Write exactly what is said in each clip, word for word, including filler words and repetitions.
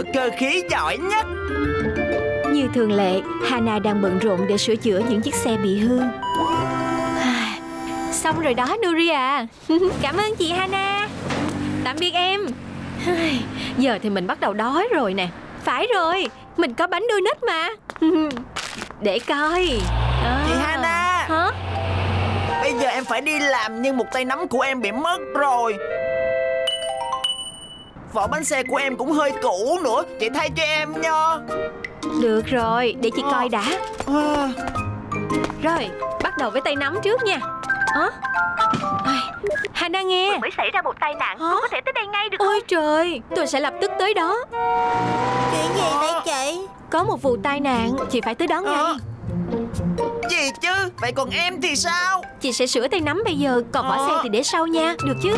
thợ cơ khí giỏi nhất. Như thường lệ, Hana đang bận rộn để sửa chữa những chiếc xe bị hư. Xong rồi đó Nuri à. Cảm ơn chị Hana. Tạm biệt em. Giờ thì mình bắt đầu đói rồi nè. Phải rồi, mình có bánh donut mà. Để coi à. Chị Hana. Hả? Bây giờ em phải đi làm nhưng một tay nắm của em bị mất rồi. Vỏ bánh xe của em cũng hơi cũ nữa. Chị thay cho em nha. Được rồi, để chị coi đã. Rồi, bắt đầu với tay nắm trước nha. Hả? Hana nghe. Vừa mới xảy ra một tai nạn. Cô có thể tới đây ngay được không? Ôi trời, tôi sẽ lập tức tới đó. Chuyện gì đây chị? Có một vụ tai nạn, chị phải tới đó ngay. À. Gì chứ? Vậy còn em thì sao? Chị sẽ sửa tay nắm bây giờ. Còn vỏ à. xe thì để sau nha. Được chứ?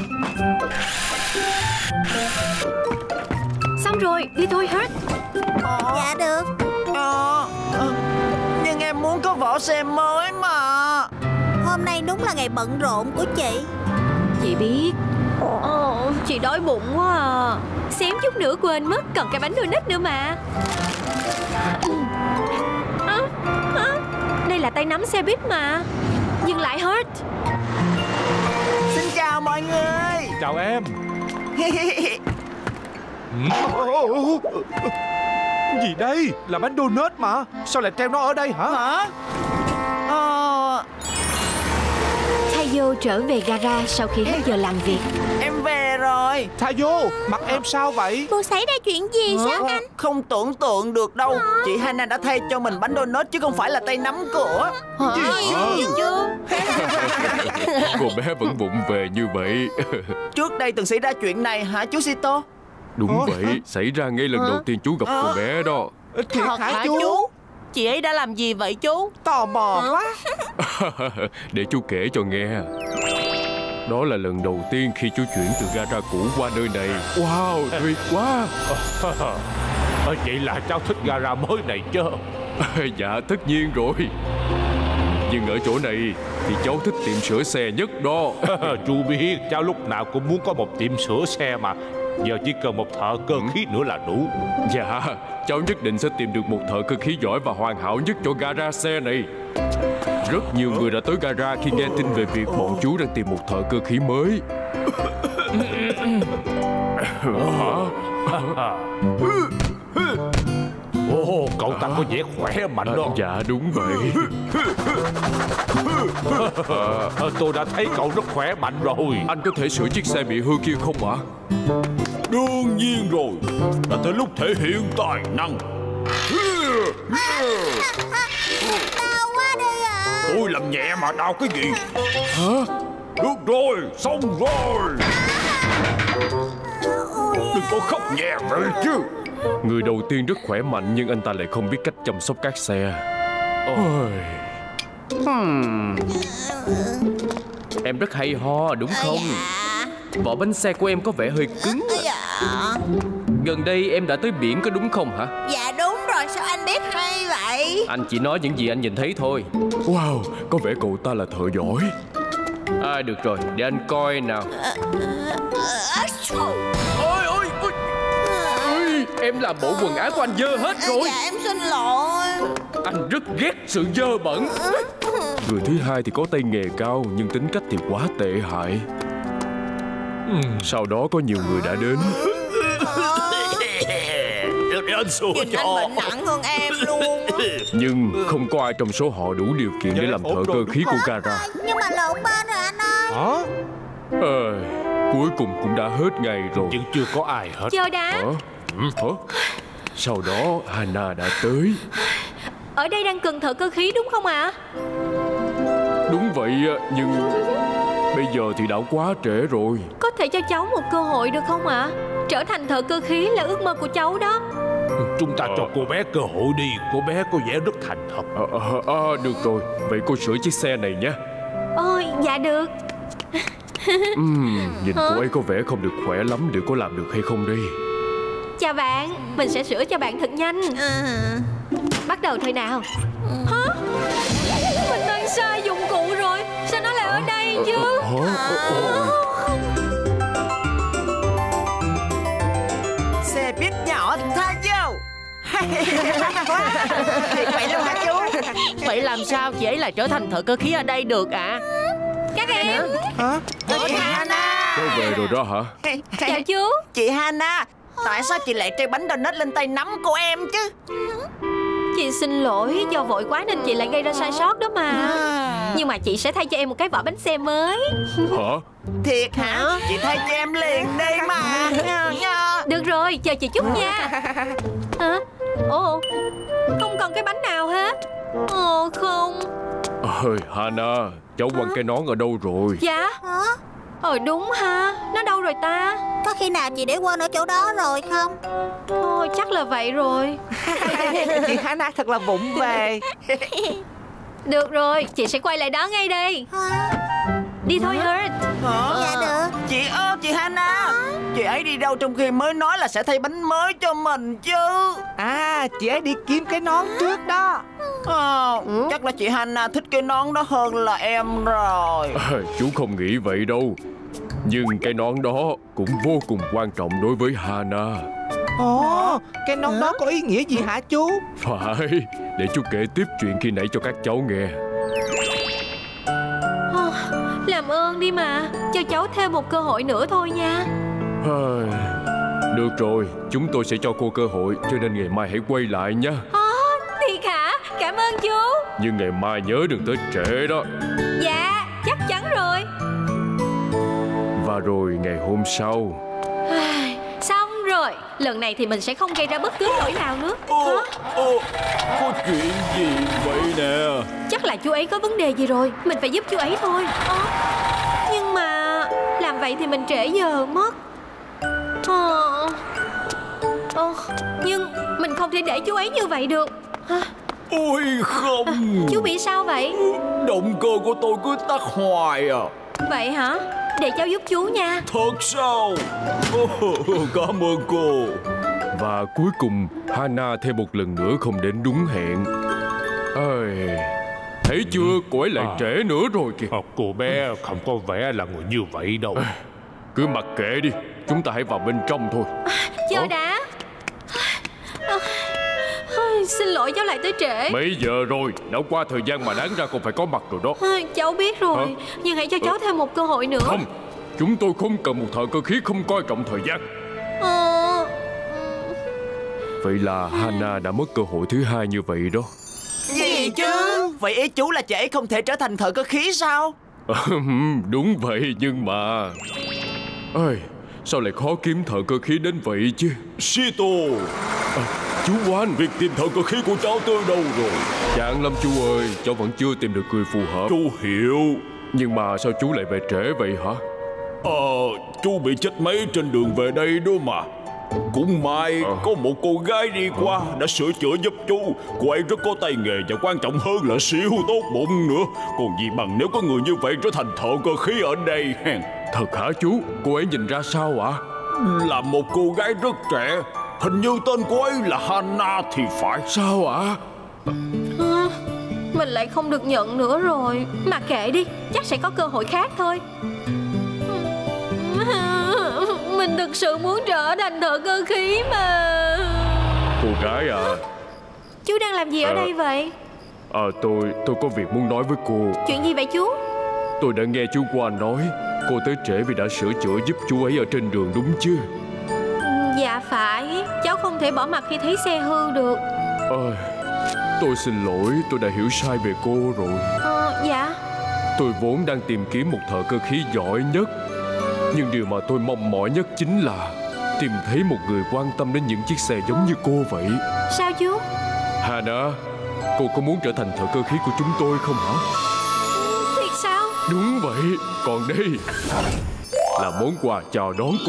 Xong rồi, đi thôi Hurt. à. Dạ được. à. À. Nhưng em muốn có vỏ xe mới mà. Hôm nay đúng là ngày bận rộn của chị. Chị biết. Ồ, chị đói bụng quá à. Xém chút nữa quên mất còn cái bánh donut nữa mà. à, à, Đây là tay nắm xe buýt mà. Dừng lại Hurt. Xin chào mọi người. Chào em. Gì đây? Là bánh donut mà. Sao lại treo nó ở đây hả? Hả? Ờ... Tayo trở về gara sau khi hết giờ làm việc. Em về rồi. Tayo, mặt em sao vậy? Cô xảy ra chuyện gì sao Ờ, anh? Không tưởng tượng được đâu. Chị Hana đã thay cho mình bánh donut chứ không phải là tay nắm cửa. Hả? Gì chứ? Cô bé vẫn vụng về như vậy. Trước đây từng xảy ra chuyện này hả chú Sito? Đúng vậy, xảy ra ngay lần đầu tiên chú gặp cô bé đó. Thiệt hả chú? Chị ấy đã làm gì vậy chú? Tò mò quá. Để chú kể cho nghe. Đó là lần đầu tiên khi chú chuyển từ gara cũ qua nơi này. Wow, tuyệt quá. Vậy là cháu thích gara mới này chứ? Dạ, tất nhiên rồi. Nhưng ở chỗ này thì cháu thích tiệm sửa xe nhất đó. Chú biết cháu lúc nào cũng muốn có một tiệm sửa xe mà. Giờ chỉ cần một thợ cơ khí nữa là đủ. Dạ, cháu nhất định sẽ tìm được một thợ cơ khí giỏi và hoàn hảo nhất cho gara xe này. Rất nhiều người đã tới gara khi nghe tin về việc bọn chú đang tìm một thợ cơ khí mới. Ồ, cậu ta có vẻ khỏe mạnh đó. Dạ, đúng vậy. à, Tôi đã thấy cậu rất khỏe mạnh rồi. Anh có thể sửa chiếc xe bị hư kia không ạ? Đương nhiên rồi. Đã tới lúc thể hiện tài năng. Đau quá đi à. Tôi làm nhẹ mà đau cái gì? Hả? Được rồi, xong rồi. Đừng có khóc nhẹ vậy chứ. Người đầu tiên rất khỏe mạnh nhưng anh ta lại không biết cách chăm sóc các xe. Ôi. Hmm. Em rất hay ho đúng không? Vỏ bánh xe của em có vẻ hơi cứng. Gần đây em đã tới biển có đúng không hả? Dạ đúng rồi, sao anh biết hay vậy? Anh chỉ nói những gì anh nhìn thấy thôi. Wow, có vẻ cậu ta là thợ giỏi. À được rồi, để anh coi nào. Ôi ôi ôi. Ôi, em làm bộ quần áo của anh dơ hết rồi. Dạ em xin lỗi. Anh rất ghét sự dơ bẩn. Người thứ hai thì có tay nghề cao nhưng tính cách thì quá tệ hại. Sau đó có nhiều người đã đến. Để anh sửa cho. Anh bệnh nặng hơn em luôn. Nhưng không có ai trong số họ đủ điều kiện để làm thợ cơ khí của gara. Nhưng mà lộn bên rồi anh ơi. Hả? Ờ, cuối cùng cũng đã hết ngày rồi. Nhưng chưa có ai hết. Chờ đã. Hả? Hả? Sau đó Hana đã tới. Ở đây đang cần thợ cơ khí đúng không ạ? Đúng vậy, nhưng bây giờ thì đã quá trễ rồi. Có thể cho cháu một cơ hội được không ạ? Trở thành thợ cơ khí là ước mơ của cháu đó. Chúng ta cho cô bé cơ hội đi. Cô bé có vẻ rất thành thật. À, à, à, được rồi, vậy cô sửa chiếc xe này nhé. Ôi, dạ được. uhm, Nhìn cô ấy có vẻ không được khỏe lắm. Liệu có làm được hay không đây? Chào bạn, mình sẽ sửa cho bạn thật nhanh. Bắt đầu thôi nào. Hả? Mình mang sai dụng cụ rồi. Sao nó lại ở đây chứ? Xe buýt nhỏ Tayo. Thiệt vậy luôn hả chú? Vậy làm sao chị ấy lại trở thành thợ cơ khí ở đây được ạ? Các em. Hả? Chị Hana. Cháu về rồi đó hả? Chào chú. Chị Hana, tại sao chị lại treo bánh donut lên tay nắm của em chứ? Chị xin lỗi, do vội quá nên chị lại gây ra sai sót đó mà. Nhưng mà chị sẽ thay cho em một cái vỏ bánh xe mới. Hả? Thiệt hả? Chị thay cho em liền đi mà. Được rồi, chờ chị chút nha. Hả? Ồ, không còn cái bánh nào hết. Ồ không. Ơi, Hana, cháu quăng cái nón ở đâu rồi? Dạ. Hả? Ờ đúng ha. Nó đâu rồi ta? Có khi nào chị để quên ở chỗ đó rồi không? Thôi chắc là vậy rồi. Chị Hana thật là vụng về. Được rồi, chị sẽ quay lại đó ngay đây. Hả? Đi thôi Hurt. Hả? Dạ được. Chị ơi, chị Hana, chị ấy đi đâu trong khi mới nói là sẽ thay bánh mới cho mình chứ? À, chị ấy đi kiếm cái nón trước đó. Ờ, chắc là chị Hana thích cái nón đó hơn là em rồi. À, chú không nghĩ vậy đâu. Nhưng cái nón đó cũng vô cùng quan trọng đối với Hana. Ồ, cái nón đó có ý nghĩa gì hả chú? Phải, để chú kể tiếp chuyện khi nãy cho các cháu nghe. Ờ, làm ơn đi mà, cho cháu thêm một cơ hội nữa thôi nha. Được rồi, chúng tôi sẽ cho cô cơ hội, cho nên ngày mai hãy quay lại nha. À, thiệt hả? Cảm ơn chú. Nhưng ngày mai nhớ đừng tới trễ đó. Dạ, chắc chắn rồi. Và rồi ngày hôm sau. Xong rồi, lần này thì mình sẽ không gây ra bất cứ lỗi nào nữa. Ô, Hả? ô, có chuyện gì vậy nè? Chắc là chú ấy có vấn đề gì rồi, mình phải giúp chú ấy thôi. Ờ, nhưng mà làm vậy thì mình trễ giờ mất. Ờ, ờ, nhưng mình không thể để chú ấy như vậy được. Hả? Ôi không. Chú bị sao vậy? Động cơ của tôi cứ tắt hoài à. Vậy hả? Để cháu giúp chú nha. Thật sao? Ồ, cảm ơn cô. Và cuối cùng Hana thêm một lần nữa không đến đúng hẹn. Ơi, thấy chưa, cô ấy lại À. trễ nữa rồi kìa. Ờ, cô bé không có vẻ là người như vậy đâu. Cứ mặc kệ đi, chúng ta hãy vào bên trong thôi. Chờ Ủa? đã. À, xin lỗi cháu lại tới trễ. Mấy giờ rồi? Đã qua thời gian mà đáng ra cô phải có mặt rồi đó. À, cháu biết rồi. Hả? Nhưng hãy cho cháu thêm một cơ hội nữa. Không, chúng tôi không cần một thợ cơ khí không coi trọng thời gian. Ờ, Vậy là Hana đã mất cơ hội thứ hai như vậy đó. Gì chứ? Vậy ý chú là chị ấy không thể trở thành thợ cơ khí sao? Đúng vậy, nhưng mà ơi, sao lại khó kiếm thợ cơ khí đến vậy chứ? Sito, À, chú Quan, việc tìm thợ cơ khí của cháu tới đâu rồi? chán lắm chú ơi, cháu vẫn chưa tìm được người phù hợp. Chú hiểu. Nhưng mà sao chú lại về trễ vậy hả? Ờ, chú bị chết máy trên đường về đây đó mà. Cũng may Ờ. có một cô gái đi qua đã sửa chữa giúp chú. Cô ấy rất có tay nghề và quan trọng hơn là siêu tốt bụng nữa. Còn gì bằng nếu có người như vậy trở thành thợ cơ khí ở đây. Thật hả chú? Cô ấy nhìn ra sao ạ? Là một cô gái rất trẻ. Hình như tên cô ấy là Hana thì phải. Sao ạ? à, mình lại không được nhận nữa rồi. Mà kệ đi, chắc sẽ có cơ hội khác thôi. Mình thực sự muốn trở thành thợ cơ khí mà. Cô gái à, Chú đang làm gì ở Ờ. đây vậy? à, tôi tôi có việc muốn nói với cô. Chuyện gì vậy chú? Tôi đã nghe chú Quan nói cô tới trễ vì đã sửa chữa giúp chú ấy ở trên đường đúng chứ? Dạ phải. Cháu không thể bỏ mặt khi thấy xe hư được. Ơi, tôi xin lỗi, tôi đã hiểu sai về cô rồi. Ờ, dạ. Tôi vốn đang tìm kiếm một thợ cơ khí giỏi nhất. Nhưng điều mà tôi mong mỏi nhất chính là tìm thấy một người quan tâm đến những chiếc xe giống như cô vậy. Sao chú? Hana, cô có muốn trở thành thợ cơ khí của chúng tôi không hả? Thiệt sao? Đúng vậy, còn đây là món quà chào đón cô.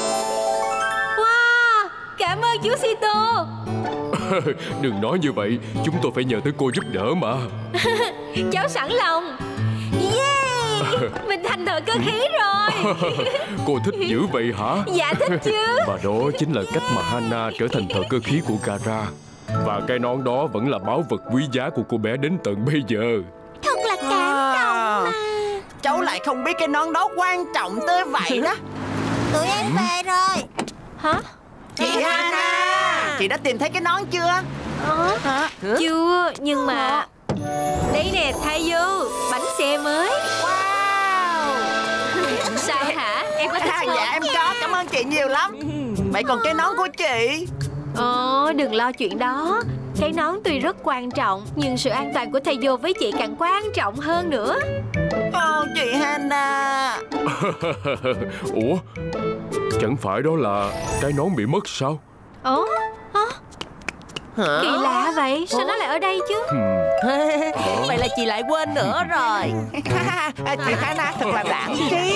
Wow, cảm ơn chú Sito. Đừng nói như vậy, chúng tôi phải nhờ tới cô giúp đỡ mà. Cháu sẵn lòng. Yeah, mình thành thợ cơ khí rồi. Cô thích dữ vậy hả? Dạ thích chứ. Và đó chính là cách mà Hana trở thành thợ cơ khí của Gara. Và cái nón đó vẫn là báu vật quý giá của cô bé đến tận bây giờ. Thật là cảm động mà. Cháu lại không biết cái nón đó quan trọng tới vậy đó. Tụi em về rồi. Hả? Chị Hana, chị đã tìm thấy cái nón chưa? Ờ, Hả? chưa, nhưng mà đây nè Taeyu, bánh xe mới. Wow. Sao hả? Em có thích À, không? dạ em có, cảm ơn chị nhiều lắm. Vậy còn cái nón của chị? Ồ, đừng lo chuyện đó. Cái nón tuy rất quan trọng, nhưng sự an toàn của Taeyu với chị càng quan trọng hơn nữa. Ồ, chị Hana. Ủa, chẳng phải đó là cái nón bị mất sao? Ồ, hả? Kỳ lạ vậy, sao nó lại ở đây chứ? Vậy là chị lại quên nữa rồi. Chị Hana thật là lãng trí.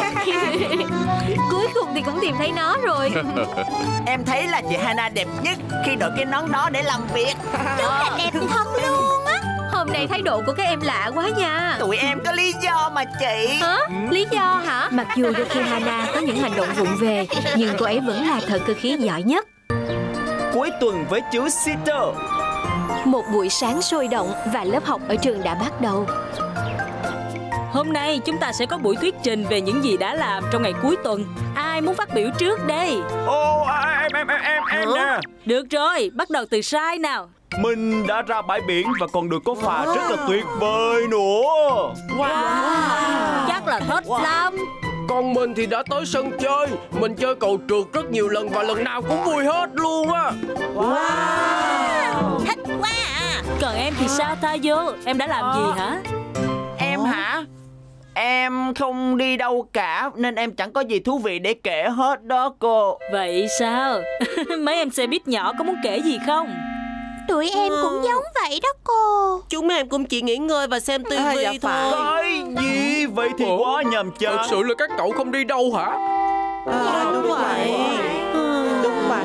Cuối cùng thì cũng tìm thấy nó rồi. Em thấy là chị Hana đẹp nhất khi đội cái nón đó để làm việc. Đúng là đẹp thân luôn á. Hôm nay thái độ của các em lạ quá nha. Tụi em có lý do mà chị. Hả? Lý do hả? Mặc dù đôi khi Hana có những hành động vụng về, nhưng cô ấy vẫn là thợ cơ khí giỏi nhất. Cuối tuần với chú Sito. Một buổi sáng sôi động và lớp học ở trường đã bắt đầu. Hôm nay chúng ta sẽ có buổi thuyết trình về những gì đã làm trong ngày cuối tuần. Ai muốn phát biểu trước đây? Ô, em em em em em nè. Được rồi, bắt đầu từ Sai nào. Mình đã ra bãi biển và còn được có phà rất là tuyệt vời nữa. Wow, chắc là thích lắm. Còn mình thì đã tới sân chơi. Mình chơi cầu trượt rất nhiều lần và lần nào cũng vui hết luôn á. Wow, thích quá à. Còn em thì sao Taeyu? Em đã làm gì hả? Em hả? Em không đi đâu cả nên em chẳng có gì thú vị để kể hết đó cô. Vậy sao? Mấy em xe buýt nhỏ có muốn kể gì không? Tụi em cũng giống vậy đó cô. Chúng em cũng chỉ nghỉ ngơi và xem tivi À, dạ phải. thôi. Cái gì? Vậy thì Ủa? quá nhàm chán. Thật sự là các cậu không đi đâu hả? À, đúng vậy. Đúng vậy.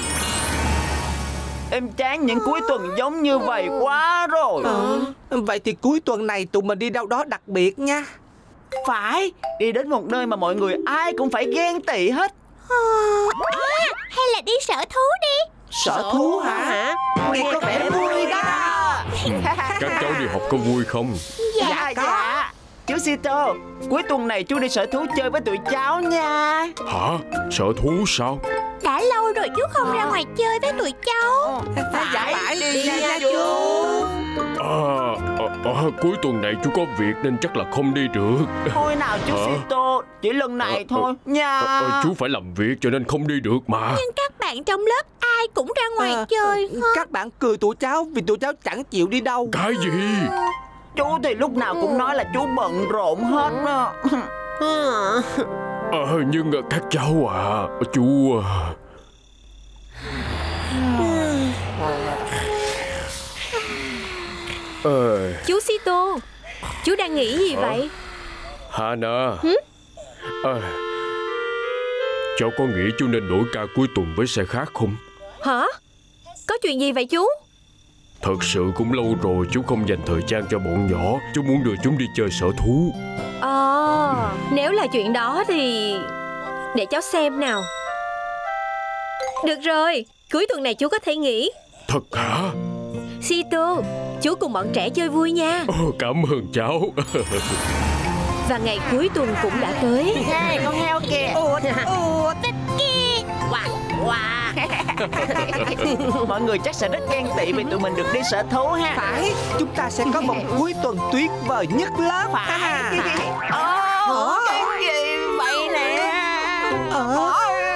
Em chán những cuối tuần giống như vậy quá rồi. Ờ, vậy thì cuối tuần này tụi mình đi đâu đó đặc biệt nha. Phải, đi đến một nơi mà mọi người ai cũng phải ghen tị hết. À, hay là đi sở thú đi. Sở thú hả? Nghe có vẻ vui đó. Các cháu đi học có vui không? Dạ, dạ. Chú Sito, cuối tuần này chú đi sở thú chơi với tụi cháu nha. Hả? Sở thú sao? Đã lâu rồi chú không ra ngoài chơi với tụi cháu. Phải, dạ phải đi, đi nha, nha chú. À, à, à, cuối tuần này chú có việc nên chắc là không đi được. Thôi nào chú Hả? Sito, chỉ lần này Ờ, thôi nha. À, à, chú phải làm việc cho nên không đi được mà. Nhưng các bạn trong lớp ai cũng ra ngoài Ờ, chơi hết. Các bạn cười tụi cháu vì tụi cháu chẳng chịu đi đâu. Cái gì? Chú thì lúc nào cũng nói là chú bận rộn hết á. Ờ, nhưng à, các cháu à, chú... à, Ờ, Chú Sito, chú đang nghĩ gì vậy? Hana. À, cháu có nghĩ chú nên đổi ca cuối tuần với xe khác không? Hả? Có chuyện gì vậy chú? Thật sự cũng lâu rồi chú không dành thời gian cho bọn nhỏ. Chú muốn đưa chúng đi chơi sở thú. Ờ, nếu là chuyện đó thì... để cháu xem nào. Được rồi, cuối tuần này chú có thể nghỉ. Thật hả? Sito, chú cùng bọn trẻ chơi vui nha. Ồ, cảm ơn cháu. Và ngày cuối tuần cũng đã tới. Hey, con heo kìa. Ủa, tích kia. Wow, wow. Mọi người chắc sẽ rất ghen tị vì tụi mình được đi sở thú ha. Phải, chúng ta sẽ có một cuối tuần tuyệt vời nhất lớp. Phải. Ha. Ồ, cái gì vậy nè? Ờ.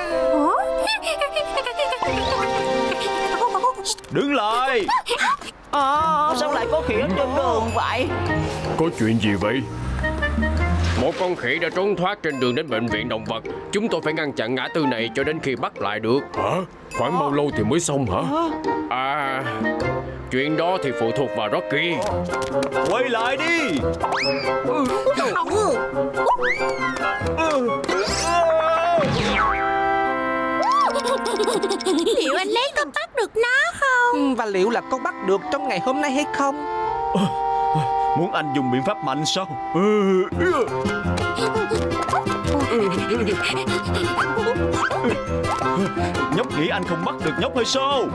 Đứng lại. Ờ, sao lại có khỉ ở trên đường vậy? Có chuyện gì vậy? Một con khỉ đã trốn thoát trên đường đến bệnh viện động vật. Chúng tôi phải ngăn chặn ngã tư này cho đến khi bắt lại được. Hả? Khoảng bao lâu thì mới xong hả? À, chuyện đó thì phụ thuộc vào Rocky. Quay lại đi. Liệu anh Lấy có bắt được nó không? Và liệu là con bắt được trong ngày hôm nay hay không? Muốn anh dùng biện pháp mạnh sao? Nhóc nghĩ anh không bắt được nhóc hay sao?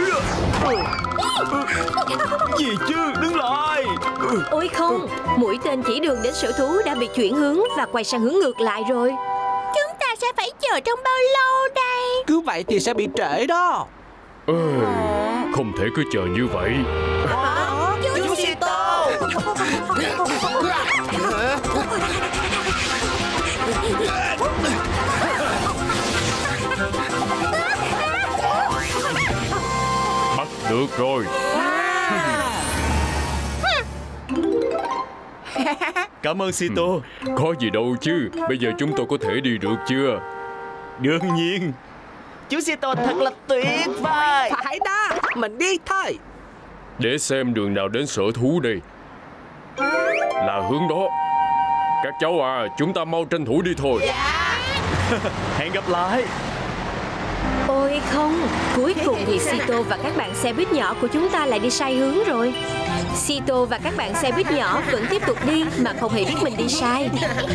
Gì chứ? Đứng lại. Ôi không, mũi tên chỉ đường đến sở thú đã bị chuyển hướng và quay sang hướng ngược lại rồi. Chúng ta sẽ phải chờ trong bao lâu đây? Cứ vậy thì sẽ bị trễ đó. Ơi, không thể cứ chờ như vậy. Chú Sito. Bắt được rồi. Cảm ơn Sito. Có gì đâu chứ. Bây giờ chúng tôi có thể đi được chưa? Đương nhiên. Chú Sito thật là tuyệt vời. Phải đó, mình đi thôi. Để xem đường nào đến sở thú đây. Là hướng đó. Các cháu à, chúng ta mau tranh thủ đi thôi. Hẹn gặp lại. Ôi không, cuối cùng thì Sito và các bạn xe buýt nhỏ của chúng ta lại đi sai hướng rồi. Sito và các bạn xe buýt nhỏ vẫn tiếp tục đi mà không hề biết mình đi sai.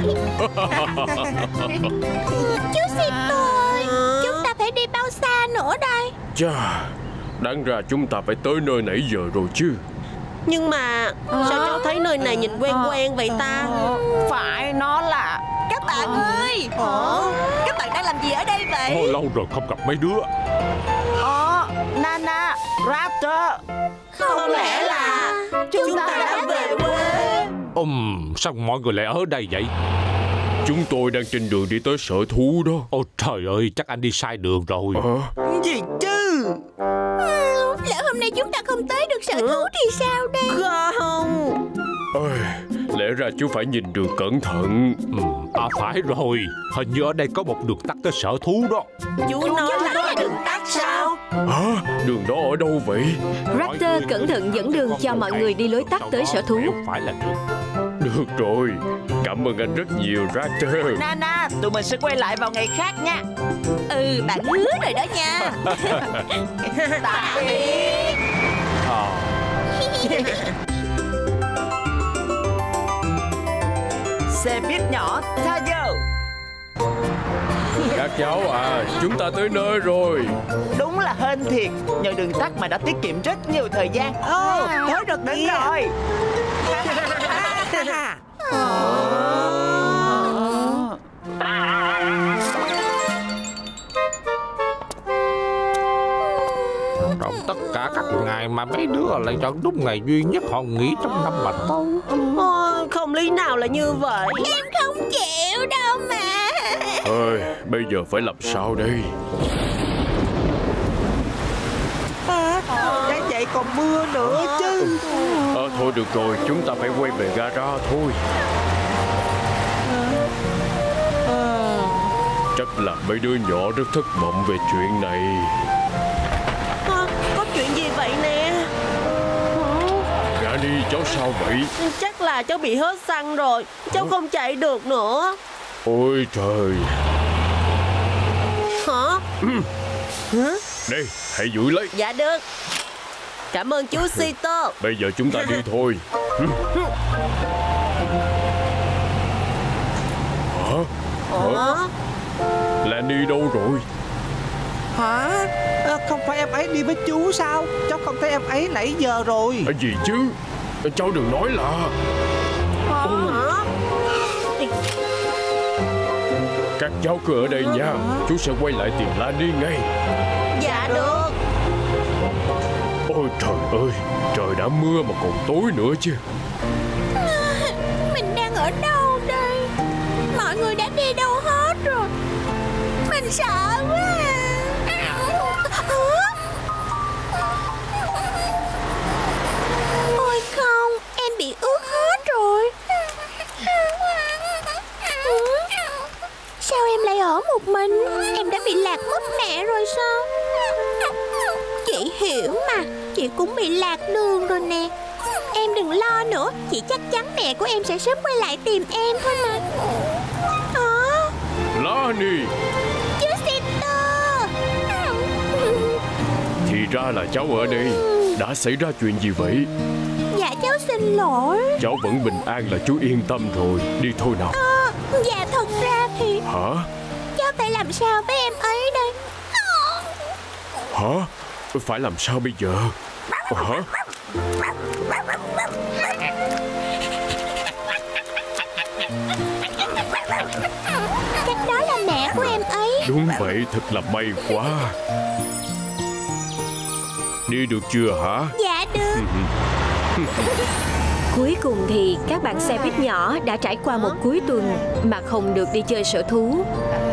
Chú Sito ơi, chúng ta phải đi bao xa nữa đây? Chà, đáng ra chúng ta phải tới nơi nãy giờ rồi chứ. Nhưng mà sao cháu thấy nơi này nhìn quen quen vậy ta? Phải, nó là... Các bạn ơi, các bạn đang làm gì ở đây vậy? Hồi lâu rồi không gặp mấy đứa. Ờ, Nana, Raptor. Không lẽ là chúng ta đã về quê? Ừm, sao mọi người lại ở đây vậy? Chúng tôi đang trên đường đi tới sở thú đó. Ôi trời ơi, chắc anh đi sai đường rồi. À? Gì chứ? Lỡ hôm nay chúng ta không tới được sở thú thì sao đây? Không. Ôi, lẽ ra chú phải nhìn đường cẩn thận. Ừm, à phải rồi, hình như ở đây có một đường tắt tới sở thú đó. Chú nói là có đường tắt sao? Hả? Đường đó ở đâu vậy? Raptor cẩn thận dẫn đường cho mọi người đi lối tắt tới sở thú. Không phải là đường. Được rồi, cảm ơn anh rất nhiều Raptor. Nana, tụi mình sẽ quay lại vào ngày khác nha. Ừ, bạn hứa rồi đó nha. Tạm biệt. Xe buýt nhỏ Tiger. Các cháu à, chúng ta tới nơi rồi. Đúng là hên thiệt, nhờ đường tắt mà đã tiết kiệm rất nhiều thời gian. Ồ, tới được Đến kìa. rồi. Trong tất cả các ngày mà mấy đứa lại chọn đúng ngày duy nhất họ nghỉ trong năm mà thôi. Ôi, không lý nào là như vậy. Em không chịu đâu mà. Ơi, bây giờ phải làm sao đây? À, đã vậy còn mưa nữa chứ. Ờ, thôi được rồi, chúng ta phải quay về gara thôi. Chắc là mấy đứa nhỏ rất thất vọng về chuyện này. À, có chuyện gì vậy nè? Granny, cháu sao vậy? Chắc là cháu bị hết xăng rồi. Cháu không chạy được nữa. Ôi trời. Hả? Hả? Đây, hãy giữ lấy. Dạ được. Cảm ơn chú Sito. Bây giờ chúng ta đi thôi. Hả? Hả? Lanny đâu rồi? Hả? À, không phải em ấy đi với chú sao? Cháu không thấy em ấy nãy giờ rồi. À, gì chứ? Cháu đừng nói là. Hả? Các cháu cứ ở đây nha. Chú sẽ quay lại tìm Lanny ngay. Dạ được. Ôi trời ơi, trời đã mưa mà còn tối nữa chứ. Mình đang ở đâu đây? Mọi người đã đi đâu hết rồi? Mình sợ quá. Ôi không, em bị ướt hết rồi. Sao em lại ở một mình? Em đã bị lạc mất mẹ rồi sao? Chị hiểu mà, chị cũng bị lạc đường rồi nè. Em đừng lo nữa, chị chắc chắn mẹ của em sẽ sớm quay lại tìm em thôi mà. Hả? Lanny, Chú Sito. thì ra là cháu ở đây. Đã xảy ra chuyện gì vậy? Dạ cháu xin lỗi. Cháu vẫn bình an là chú yên tâm rồi. Đi thôi nào. À, dạ thật ra thì Hả? cháu phải làm sao với em ấy đây? Hả? Phải làm sao bây giờ? Hả? Chắc đó là mẹ của em ấy. Đúng vậy, thật là may quá. Đi được chưa hả? Dạ được. Cuối cùng thì các bạn xe buýt nhỏ đã trải qua một cuối tuần mà không được đi chơi sở thú.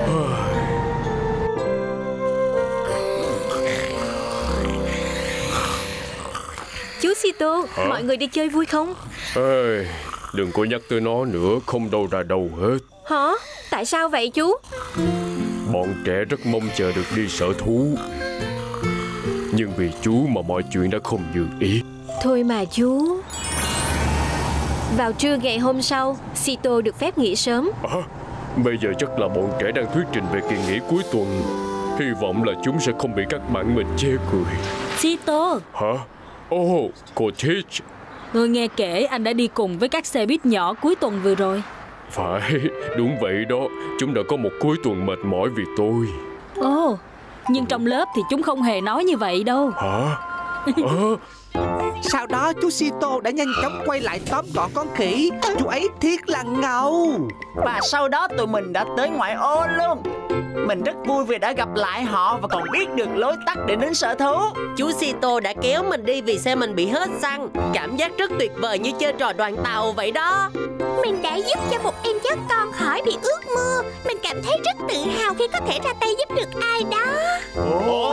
Chú Sito, mọi người đi chơi vui không? Ê, đừng có nhắc tới nó nữa, không đâu ra đâu hết. Hả? Tại sao vậy chú? Bọn trẻ rất mong chờ được đi sở thú, nhưng vì chú mà mọi chuyện đã không như ý. Thôi mà chú. Vào trưa ngày hôm sau, Sito được phép nghỉ sớm. À, bây giờ chắc là bọn trẻ đang thuyết trình về kỳ nghỉ cuối tuần. Hy vọng là chúng sẽ không bị các bạn mình chê cười. Sito. Hả? Oh, cô Teach. Tôi nghe kể anh đã đi cùng với các xe buýt nhỏ cuối tuần vừa rồi. Phải, đúng vậy đó. Chúng đã có một cuối tuần mệt mỏi vì tôi. Ồ, oh, nhưng trong lớp thì chúng không hề nói như vậy đâu. Hả? À? Sau đó chú Sito đã nhanh chóng quay lại tóm gọn con khỉ. Chú ấy thiệt là ngầu. Và sau đó tụi mình đã tới ngoại ô luôn. Mình rất vui vì đã gặp lại họ và còn biết được lối tắt để đến sở thú. Chú Sito đã kéo mình đi vì xe mình bị hết xăng. Cảm giác rất tuyệt vời như chơi trò đoàn tàu vậy đó. Mình đã giúp cho một em chó con khỏi bị ướt mưa. Mình cảm thấy rất tự hào khi có thể ra tay giúp được ai đó. Ồ,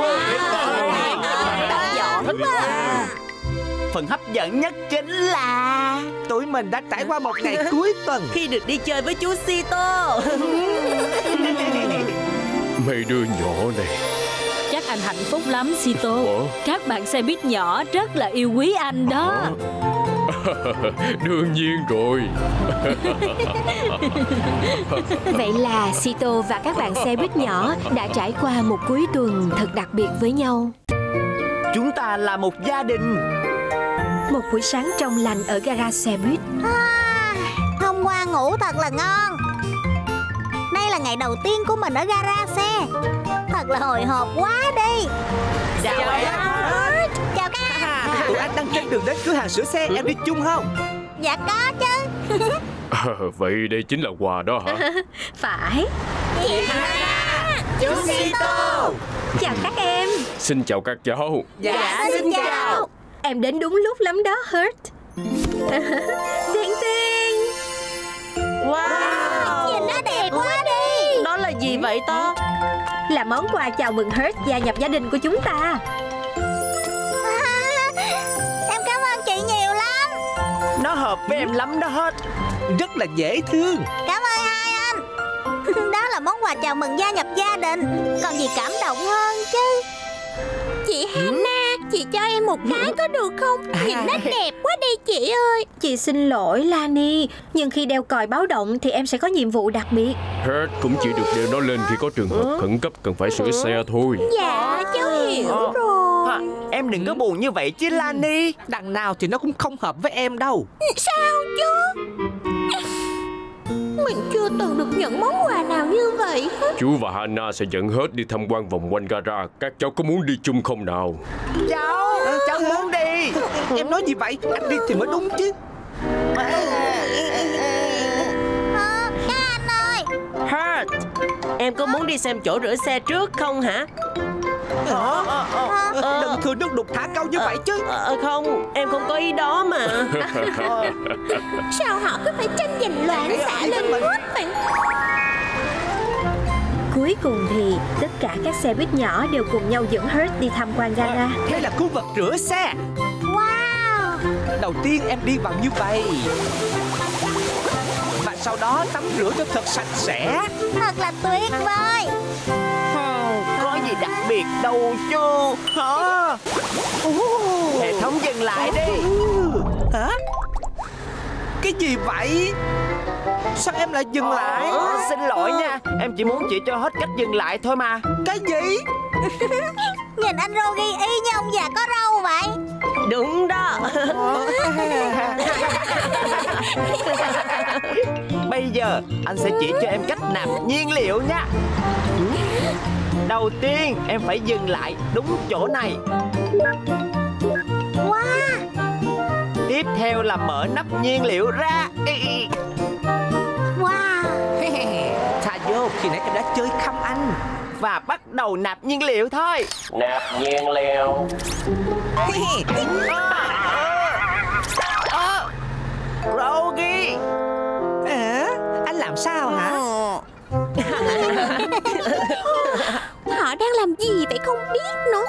giỏi quá. Phần hấp dẫn nhất chính là tụi mình đã trải qua một ngày cuối tuần khi được đi chơi với chú Sito. Mấy đứa nhỏ này, chắc anh hạnh phúc lắm Sito. Ủa? Các bạn xe buýt nhỏ rất là yêu quý anh đó. Đương nhiên rồi. Vậy là Sito và các bạn xe buýt nhỏ đã trải qua một cuối tuần thật đặc biệt với nhau. Chúng ta là một gia đình. Một buổi sáng trong lành ở gara xe buýt. À, hôm qua ngủ thật là ngon. Đây là ngày đầu tiên của mình ở gara xe. Thật là hồi hộp quá đi. Chào em. Chào các. Tụi anh đang trên đường đến cửa hàng sửa xe. Em đi chung không? Dạ có chứ. À, vậy đây chính là quà đó hả? Phải. Chú Sito. Chào các em. Xin chào các cháu. Dạ xin chào. Em đến đúng lúc lắm đó Hurt. Tiên tiên. Wow, nhìn nó đẹp quá đi. Đó là gì vậy to? Là món quà chào mừng Hurt gia nhập gia đình của chúng ta. À, em cảm ơn chị nhiều lắm. Nó hợp với em lắm đó hết. Rất là dễ thương. Cảm ơn hai anh. Đó là món quà chào mừng gia nhập gia đình. Còn gì cảm động hơn chứ. Chị Hannah, chị cho em một cái có được không? Nhìn nó đẹp quá đi chị ơi. Chị xin lỗi Lani, nhưng khi đeo còi báo động thì em sẽ có nhiệm vụ đặc biệt. Hurt cũng chỉ được đeo nó lên khi có trường hợp khẩn cấp cần phải sửa xe thôi. Dạ, cháu hiểu rồi. À, em đừng có buồn như vậy chứ Lani. Đằng nào thì nó cũng không hợp với em đâu. Sao chứ? Mình chưa từng được nhận món quà nào như vậy hết. Chú và Hannah sẽ dẫn hết đi tham quan vòng quanh gara. Các cháu có muốn đi chung không nào? Cháu, cháu muốn đi. Em nói gì vậy? Anh đi thì mới đúng chứ. À, các anh ơi. Hurt, em có muốn đi xem chỗ rửa xe trước không hả? Hả? À, đừng thừa nước đục thả câu như vậy chứ. À, không, em không có ý đó mà. Sao họ cứ phải tranh giành loạn xạ lên hết vậy? Cuối cùng thì tất cả các xe buýt nhỏ đều cùng nhau dẫn Hurt đi tham quan gara. Đây là khu vực rửa xe. Wow. Đầu tiên em đi vào như vậy, và sau đó tắm rửa cho thật sạch sẽ. Thật là tuyệt vời. Có gì đặc biệt đâu chứ hả? Hệ thống dừng lại đi. Hả? Cái gì vậy? Sao em lại dừng lại? Ờ, xin lỗi nha. Em chỉ muốn chỉ cho hết cách dừng lại thôi mà. Cái gì? Nhìn anh Rogi y như ông già có râu vậy. Đúng đó. Bây giờ anh sẽ chỉ cho em cách nạp nhiên liệu nha. Đầu tiên em phải dừng lại đúng chỗ này. Wow. Tiếp theo là mở nắp nhiên liệu ra. Wow. Thà vô, khi nãy em đã chơi khăm anh. và bắt đầu nạp nhiên liệu thôi. Nạp nhiên liệu. à, Rogi. À, anh làm sao hả? Họ đang làm gì vậy không biết nữa.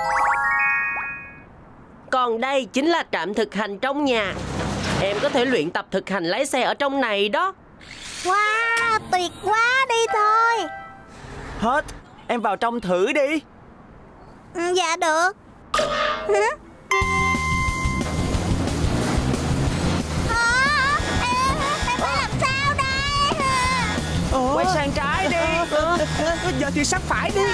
Còn đây chính là trạm thực hành trong nhà. Em có thể luyện tập thực hành lái xe ở trong này đó. Wow, tuyệt quá, đi thôi. Hết, em vào trong thử đi. Ừ, dạ được. Hả? À, em, em phải làm sao đây? Ủa? Quay sang trái đi. Giờ thì sang phải đi.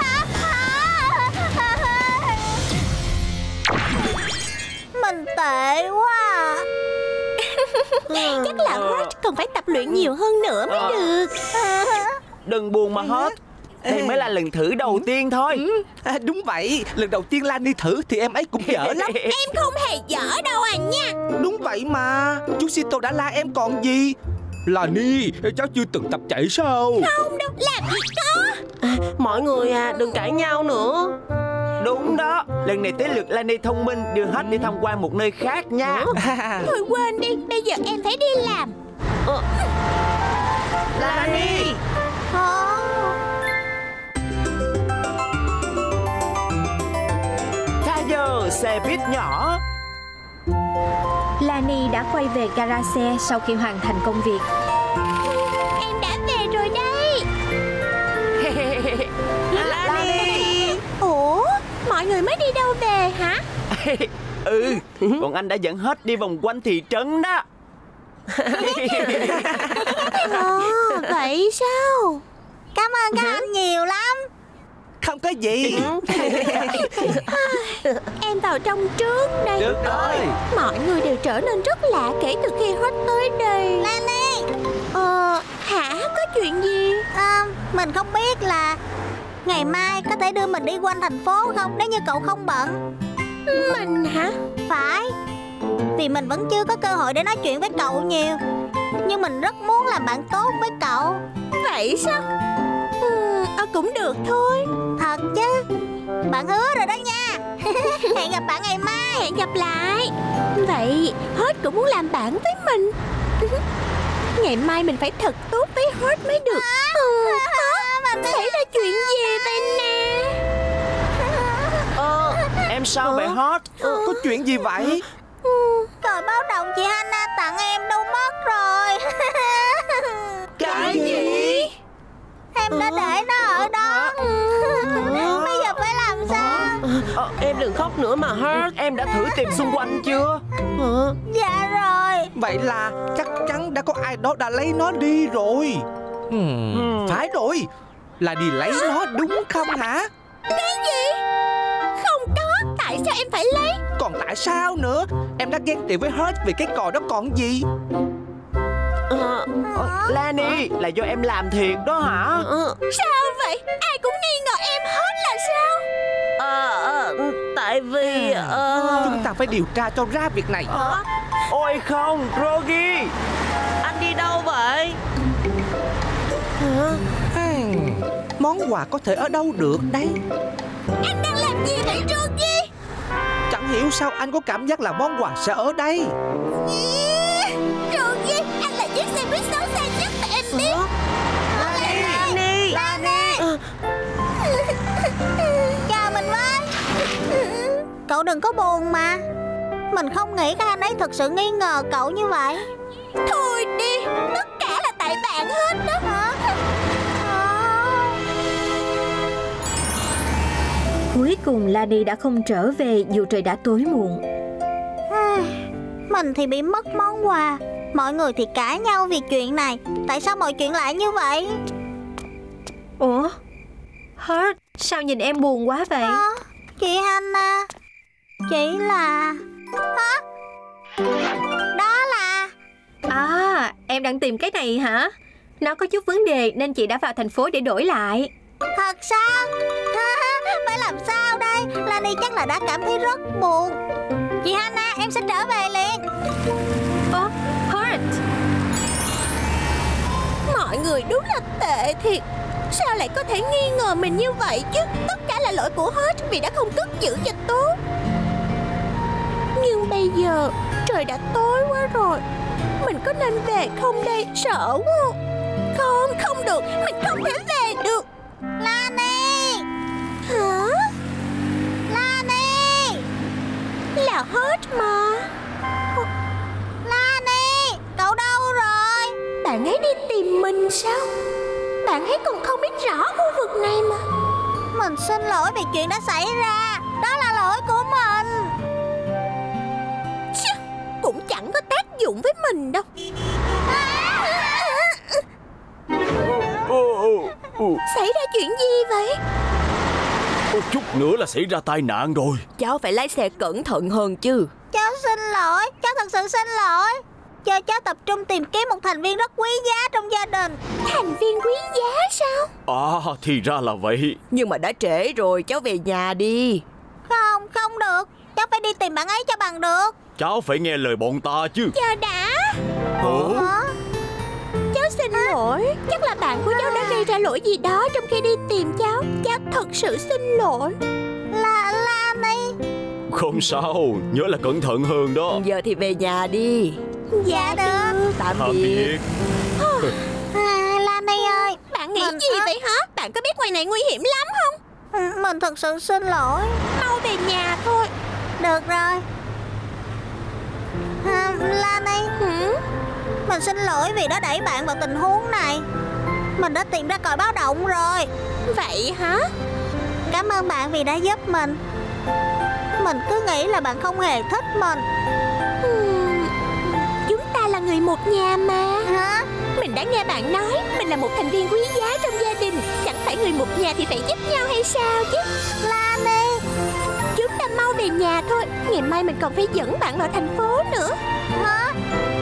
Mình tệ quá. Chắc là Hurt cần phải tập luyện nhiều hơn nữa mới được. Đừng buồn mà hết. Đây mới là lần thử đầu tiên thôi. À, đúng vậy, lần đầu tiên Lani thử thì em ấy cũng dở lắm. Em không hề dở đâu à nha. Đúng vậy mà, chú Sito đã la em còn gì. Lani, cháu chưa từng tập chạy sao? Không đâu, làm gì có. À, mọi người à, đừng cãi nhau nữa. Đúng đó, lần này tới lượt Lani thông minh đưa hết đi tham quan một nơi khác nha. Thôi quên đi, bây giờ em phải đi làm. ờ. Lani. Hả? Tha giờ xe buýt nhỏ. Lani đã quay về gara xe sau khi hoàn thành công việc. Em đã về rồi đây. Lani. Ủa, mọi người mới đi đâu về hả? Ừ, bọn anh đã dẫn hết đi vòng quanh thị trấn đó. À, vậy sao? Cảm ơn các anh nhiều lắm. Không có gì. Em vào trong trước đây. Được rồi. Mọi người đều trở nên rất lạ kể từ khi Hurt tới đây. Lani. Ờ, hả? Có chuyện gì? À, mình không biết là ngày mai có thể đưa mình đi quanh thành phố không, nếu như cậu không bận. Mình hả? Phải. Vì mình vẫn chưa có cơ hội để nói chuyện với cậu nhiều, nhưng mình rất muốn làm bạn tốt với cậu. Vậy sao? Ừ, à, cũng được thôi. Thật chứ. Bạn hứa rồi đó nha. Hẹn gặp bạn ngày mai. Hẹn gặp lại. Vậy Hurt cũng muốn làm bạn với mình. Ngày mai mình phải thật tốt với Hurt mới được. Ừ, hả? Xảy ra chuyện gì vậy nè? Ờ, em sao vậy Hurt? Có chuyện gì vậy? Còi báo động chị Hannah tặng em đâu mất rồi. Cái gì? Em đã để nó ở đó. Bây giờ phải làm sao? ờ, Em đừng khóc nữa mà Hurt. Em đã thử tìm xung quanh chưa? ờ. Dạ rồi. Vậy là chắc chắn đã có ai đó đã lấy nó đi rồi. Hmm, Hmm. Phải rồi, là đi lấy nó đúng không hả? Cái gì? Không có. Tại sao em phải lấy? Còn tại sao nữa? Em đã ghen tị với Hurt vì cái cò đó còn gì? ờ. Ờ, Lani, là do em làm thiệt đó hả? ờ. Sao vậy? Ai cũng nghi ngờ em hết là sao? Ờ, ờ, tại vì ờ... Chúng ta phải điều tra cho ra việc này. Ờ. Ôi không, Rogi. Anh đi đâu vậy? Hả? Món quà có thể ở đâu được đây? Anh đang làm gì vậy Rogi? Chẳng hiểu sao anh có cảm giác là món quà sẽ ở đây. Rogi, anh là chiếc xe buýt xấu xa nhất mà em biết. Lani. Lani. Chào mình với. Cậu đừng có buồn mà. Mình không nghĩ các anh ấy thực sự nghi ngờ cậu như vậy. Thôi đi, tất cả là tại bạn hết đó hả? Cuối cùng Lani đã không trở về dù trời đã tối muộn. Mình thì bị mất món quà, mọi người thì cãi nhau vì chuyện này. Tại sao mọi chuyện lại như vậy? Ủa? Hurt, sao nhìn em buồn quá vậy? À, chị Hannah, chỉ là... Hả? Đó là... À, em đang tìm cái này hả? Nó có chút vấn đề nên chị đã vào thành phố để đổi lại. Thật sao? Phải làm sao đây? Lani chắc là đã cảm thấy rất buồn. Chị Hannah, em sẽ trở về liền. Ơ, Hurt. Mọi người đúng là tệ thiệt. Sao lại có thể nghi ngờ mình như vậy chứ? Tất cả là lỗi của hết vì đã không cất giữ cho tốt. Nhưng bây giờ trời đã tối quá rồi. Mình có nên về không đây? Sợ quá. Không, không được. Mình không thể về được. Lani! Hả? Lani! Là hết mà. Lani! Cậu đâu rồi? Bạn ấy đi tìm mình sao? Bạn ấy còn không biết rõ khu vực này mà. Mình xin lỗi vì chuyện đã xảy ra. Đó là lỗi của mình. Chứ, cũng chẳng có tác dụng với mình đâu. Xảy ra chuyện gì vậy? Chút nữa là xảy ra tai nạn rồi. Cháu phải lái xe cẩn thận hơn chứ. Cháu xin lỗi. Cháu thật sự xin lỗi. Cho cháu tập trung tìm kiếm một thành viên rất quý giá trong gia đình. Thành viên quý giá sao? À, thì ra là vậy. Nhưng mà đã trễ rồi, cháu về nhà đi. Không, không được. Cháu phải đi tìm bạn ấy cho bằng được. Cháu phải nghe lời bọn ta chứ. Chờ đã. Ủa? Hả? Cháu xin lỗi. Chắc là bạn của cháu đã gây ra lỗi gì đó trong khi đi tìm cháu. Cháu thật sự xin lỗi. Là Lani. Không sao, nhớ là cẩn thận hơn đó. Giờ thì về nhà đi. Dạ được. Tạm Tạm biệt. biệt. À, Lani ơi, bạn nghĩ mình gì vậy hả? Bạn có biết ngoài này nguy hiểm lắm không? Mình thật sự xin lỗi. Mau về nhà thôi. Được rồi. À, Lani, hử? Mình xin lỗi vì đã đẩy bạn vào tình huống này. Mình đã tìm ra còi báo động rồi. Vậy hả? Cảm ơn bạn vì đã giúp mình. Mình cứ nghĩ là bạn không hề thích mình. Hmm. Chúng ta là người một nhà mà. Hả? Mình đã nghe bạn nói mình là một thành viên quý giá trong gia đình. Chẳng phải người một nhà thì phải giúp nhau hay sao chứ? Lani, chúng ta mau về nhà thôi. Ngày mai mình còn phải dẫn bạn vào thành phố nữa. Hả?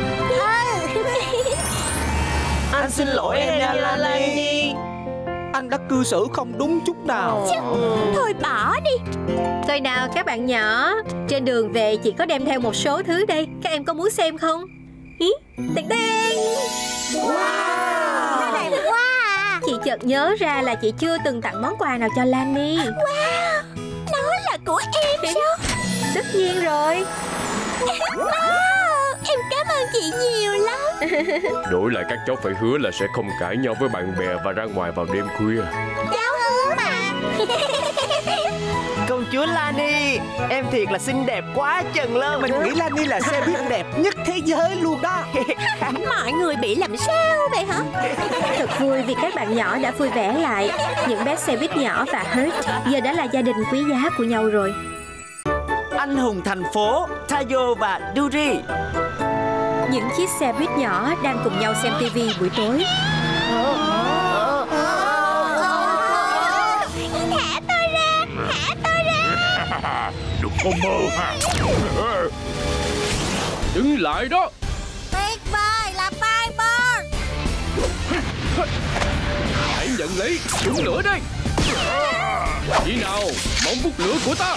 Anh xin lỗi em nha Lani. Anh đã cư xử không đúng chút nào. Chứ, thôi bỏ đi. Thôi nào các bạn nhỏ, trên đường về chị có đem theo một số thứ đây. Các em có muốn xem không? Ý, tèn tèn. Wow, đẹp quá à. Chị chợt nhớ ra là chị chưa từng tặng món quà nào cho Lani. Wow, nó là của em sao? Tất nhiên rồi. Wow, em cảm ơn chị nhiều lắm. Đổi lại các cháu phải hứa là sẽ không cãi nhau với bạn bè và ra ngoài vào đêm khuya. Cháu hứa mà. Công chúa Lani, em thiệt là xinh đẹp quá chừng lơ. Mình nghĩ Lani là xe buýt đẹp nhất thế giới luôn đó. Mọi người bị làm sao vậy hả? Thật vui vì các bạn nhỏ đã vui vẻ lại. Những bé xe buýt nhỏ và Hurt giờ đã là gia đình quý giá của nhau rồi. Anh hùng thành phố Tayo và Duri. Những chiếc xe buýt nhỏ đang cùng nhau xem tivi buổi tối. Thả tôi ra, thả tôi ra. Đừng có mơ ha. Đứng lại đó. Tuyệt vời là Fireball. Hãy nhận lấy chúng lửa đây. Đi nào, móng bút lửa của ta.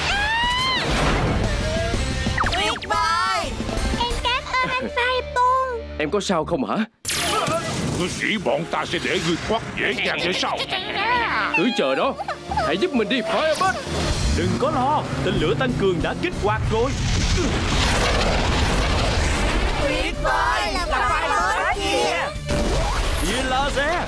Tuyệt vời. Em cảm ơn anh Fireball. Em có sao không hả? Ngươi nghĩ bọn ta sẽ để ngươi thoát dễ dàng vậy sao? Cứ chờ đó. Hãy giúp mình đi Fireball. Đừng có lo, tên lửa tăng cường đã kích hoạt rồi. Tuyệt vời là Fireball kìa. Tia laser.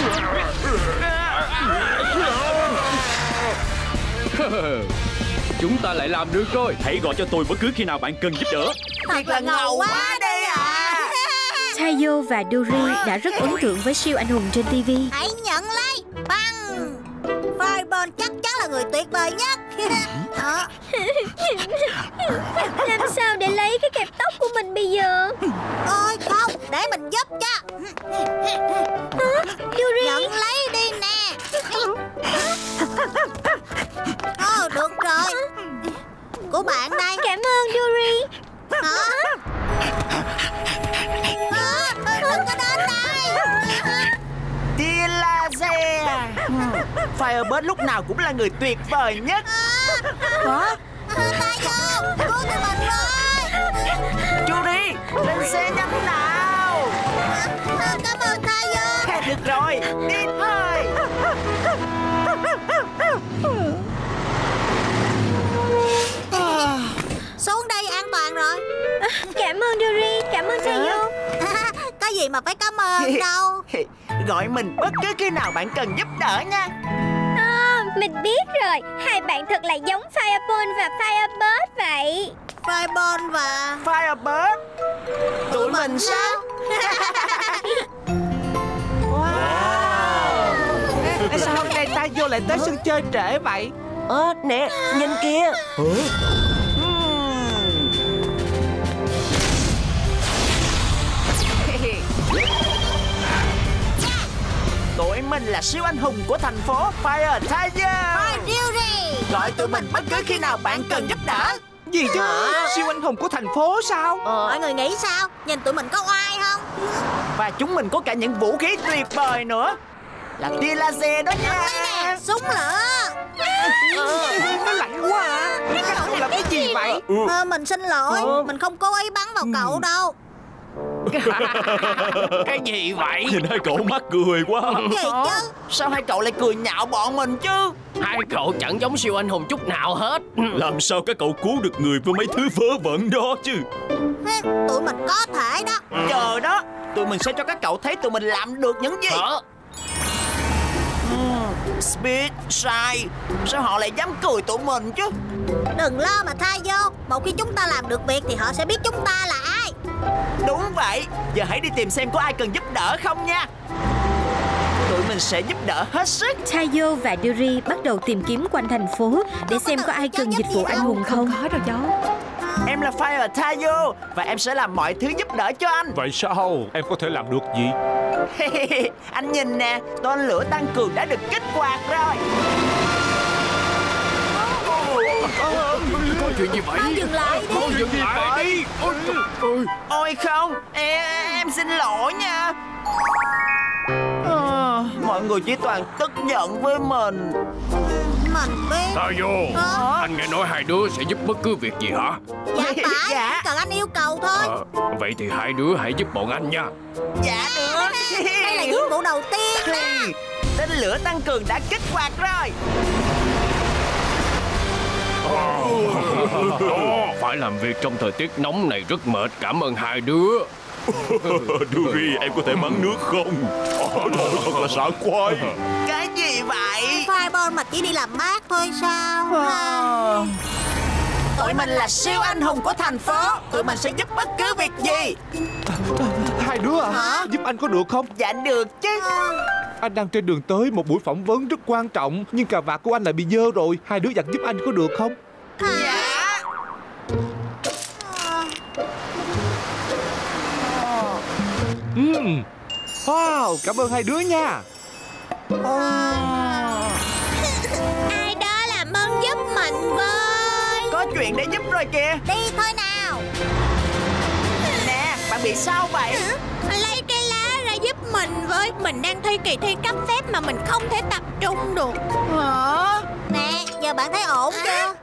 Chúng ta lại làm được rồi. Hãy gọi cho tôi bất cứ khi nào bạn cần giúp đỡ. Thật là ngầu quá đi ạ. Tayo và Duri đã rất ấn tượng với siêu anh hùng trên tivi. Hãy nhận lấy. Băng. Fireball chắc chắn là người tuyệt vời nhất. Làm sao để lấy cái kẹp tóc của mình bây giờ? Ôi không, để mình giúp cho. Duri, Nhận lấy đi nè. Ồ, được rồi. Của bạn đây. cảm ơn Duri. Hả? Hả? Đừng có đến đây. Tia laser. Firebird lúc nào cũng là người tuyệt vời nhất. Hả? Tayo, cứu tụi mình với. Duri, lên xe nhanh nào. Cảm ơn Tayo. Được rồi, đi thôi. gì mà phải cảm ơn đâu. Gọi mình bất cứ khi nào bạn cần giúp đỡ nha. À, mình biết rồi. Hai bạn thật là giống Fireball và Firebird vậy. Fireball và Firebird. Tụi mình sao? Wow. Sao hôm nay ta vô lại tới sân chơi trễ vậy? Ơ, nè, nhìn kìa. Tụi mình là siêu anh hùng của thành phố Fire Tiger. Gọi tụi mình bất cứ khi nào bạn cần giúp đỡ. Gì chứ? À. Siêu anh hùng của thành phố sao? Ờ. Mọi người nghĩ sao? Nhìn tụi mình có oai không? Và chúng mình có cả những vũ khí tuyệt vời nữa. Là tia laser đó nha. Nè, súng lửa. Ờ, nó lạnh quá à. Các cậu làm cái gì vậy? Ờ, mình xin lỗi, ờ. mình không cố ý bắn vào cậu đâu. Cái gì vậy? Nhìn hai cậu mắc cười quá. Gì chứ? Sao hai cậu lại cười nhạo bọn mình chứ? Hai cậu chẳng giống siêu anh hùng chút nào hết. Làm sao các cậu cứu được người với mấy thứ vớ vẩn đó chứ? Tụi mình có thể đó. Chờ đó, tụi mình sẽ cho các cậu thấy tụi mình làm được những gì. Hả? uhm, Speed, Sai, sao họ lại dám cười tụi mình chứ? Đừng lo mà thay vô. Một khi chúng ta làm được việc thì họ sẽ biết chúng ta là ai. Đúng vậy. Giờ hãy đi tìm xem có ai cần giúp đỡ không nha. Tụi mình sẽ giúp đỡ hết sức. Tayo và Yuri bắt đầu tìm kiếm quanh thành phố để xem có ai cần dịch vụ anh hùng không. Không có đâu cháu. Em là Fire Tayo và em sẽ làm mọi thứ giúp đỡ cho anh. Vậy sao? Em có thể làm được gì? Anh nhìn nè, tên lửa tăng cường đã được kích hoạt rồi. Có chuyện gì vậy? Mau dừng lại đi. Mau dừng lại đi. Ôi, ôi. Ôi không, em, em xin lỗi nha. À, mọi người chỉ toàn tức giận với mình. Mình biết. Tayo, Hả? anh nghe nói hai đứa sẽ giúp bất cứ việc gì hả? Dạ phải, Dạ. cần anh yêu cầu thôi. À, vậy thì hai đứa hãy giúp bọn anh nha. Dạ được. Đây là nhiệm vụ đầu tiên đó. Tên lửa tăng cường đã kích hoạt rồi. Đó, phải làm việc trong thời tiết nóng này rất mệt. Cảm ơn hai đứa. Yuri, em có thể bắn nước không? Đó thật là xả quái. Cái gì vậy? Fireball mà chỉ đi làm mát thôi sao? À. Tụi mình là siêu anh hùng của thành phố. Tụi mình sẽ giúp bất cứ việc gì. Hai đứa à? Hả? Giúp anh có được không? Dạ được chứ. Anh đang trên đường tới một buổi phỏng vấn rất quan trọng, nhưng cà vạt của anh lại bị dơ rồi. Hai đứa giặt giúp anh có được không? Dạ. uhm. Wow, cảm ơn hai đứa nha. Ai đó làm ơn giúp mình với. Có chuyện để giúp rồi kìa. Đi thôi nào. Nè, bạn bị sao vậy? Lấy cái lá ra giúp mình với. Mình đang thi kỳ thi cấp phép mà mình không thể tập trung được. Hả? Nè, giờ bạn thấy ổn chưa?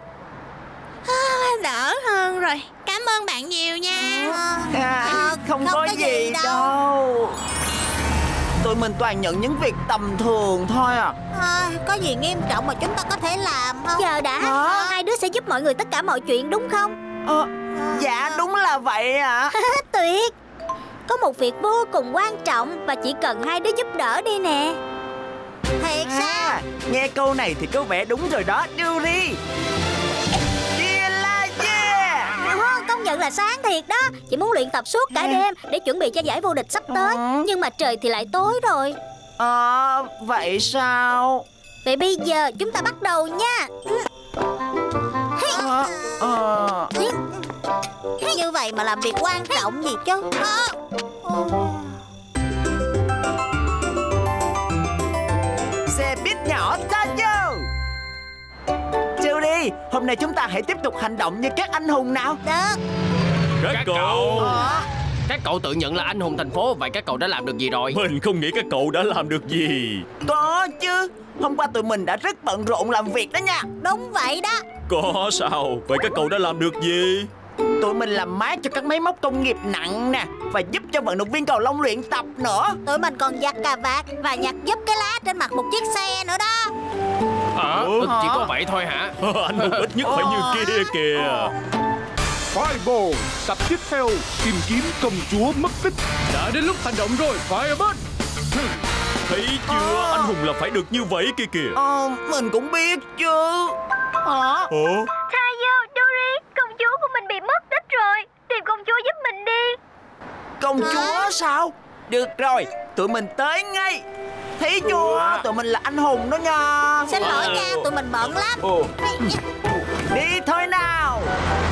Đỡ hơn rồi. Cảm ơn bạn nhiều nha. À, Ờ, không, có, cái gì đâu. đâu Tụi mình toàn nhận những việc tầm thường thôi à. À, có gì nghiêm trọng mà chúng ta có thể làm không? Chờ đã. Hả? Hai đứa sẽ giúp mọi người tất cả mọi chuyện đúng không? Ờ, dạ đúng là vậy ạ. À. Tuyệt. Có một việc vô cùng quan trọng và chỉ cần hai đứa giúp đỡ đi nè. Thiệt sao? À, nghe câu này thì có vẻ đúng rồi đó, Yuri. Chia la yeah. À, công nhận là sáng thiệt đó. Chị muốn luyện tập suốt cả đêm để chuẩn bị cho giải vô địch sắp tới. Nhưng mà trời thì lại tối rồi. Ờ, à, vậy sao? Vậy bây giờ chúng ta bắt đầu nha. À, à. Như vậy mà làm việc quan trọng gì chứ? À. Xe buýt nhỏ Tayo. Yuri, hôm nay chúng ta hãy tiếp tục hành động như các anh hùng nào. Được. Các, các cậu à. Các cậu tự nhận là anh hùng thành phố. Vậy các cậu đã làm được gì rồi? Mình không nghĩ các cậu đã làm được gì. Có chứ. Hôm qua tụi mình đã rất bận rộn làm việc đó nha. Đúng vậy đó. Có sao? Vậy các cậu đã làm được gì? Tụi mình làm mát cho các máy móc công nghiệp nặng nè. Và giúp cho vận động viên cầu lông luyện tập nữa. Tụi mình còn giặt cà vạt và nhặt giúp cái lá trên mặt một chiếc xe nữa đó. À, chỉ có vậy thôi hả? Anh hùng ít nhất phải như kia kìa. Fireball, tập tiếp theo tìm kiếm công chúa mất tích. Đã đến lúc hành động rồi, Fireball. Thấy chưa, anh hùng là phải được như vậy kia kìa. Ờ, mình cũng biết chứ. Hả? Ủa? Tayo, Dory, công chúa của mình bị mất tích rồi. Tìm công chúa giúp mình đi. Công chúa sao? Được rồi, tụi mình tới ngay. Thấy chưa, tụi mình là anh hùng đó nha. Xin lỗi nha, tụi mình bận lắm. Ồ. Đi thôi nào.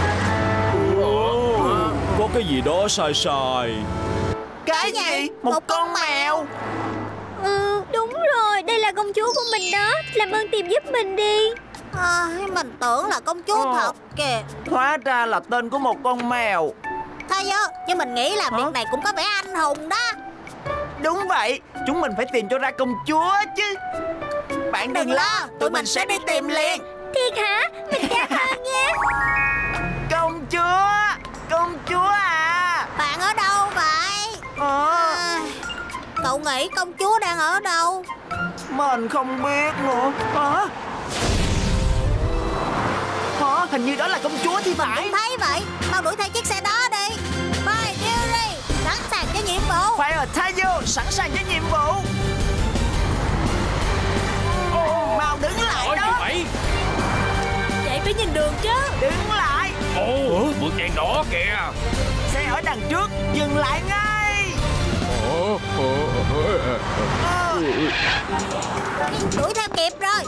Ồ, có cái gì đó sai sai. Cái gì? Một, Một con mèo. Ừ, đúng rồi, đây là công chúa của mình đó. Làm ơn tìm giúp mình đi. À, mình tưởng là công chúa Ồ. thật kìa. Hóa ra là tên của một con mèo. Thôi vô, nhưng mình nghĩ là Hả? việc này cũng có vẻ anh hùng đó. Đúng vậy, chúng mình phải tìm cho ra công chúa chứ. Bạn đừng lo, tụi mình sẽ đi tìm liền. Thiệt hả? Mình cảm ơn nha. Công chúa, công chúa à. Bạn ở đâu vậy? Ờ, À, cậu nghĩ công chúa đang ở đâu? mình không biết nữa. Hả? Hả? Hình như đó là công chúa thì phải. Cũng thấy vậy. Mau đuổi theo chiếc xe đó đi. Bye, Yuri, sẵn sàng cho nhiệm vụ. Phải rồi, Tayo, sẵn sàng cho nhiệm vụ. Ồ, mau đứng lại Ôi, đó. mày. Chạy phải nhìn đường chứ. Đứng lại. Ồ, vượt đèn đỏ kìa. Xe ở đằng trước, dừng lại ngay. Ồ, ồ, Ờ, Đuổi theo kịp rồi.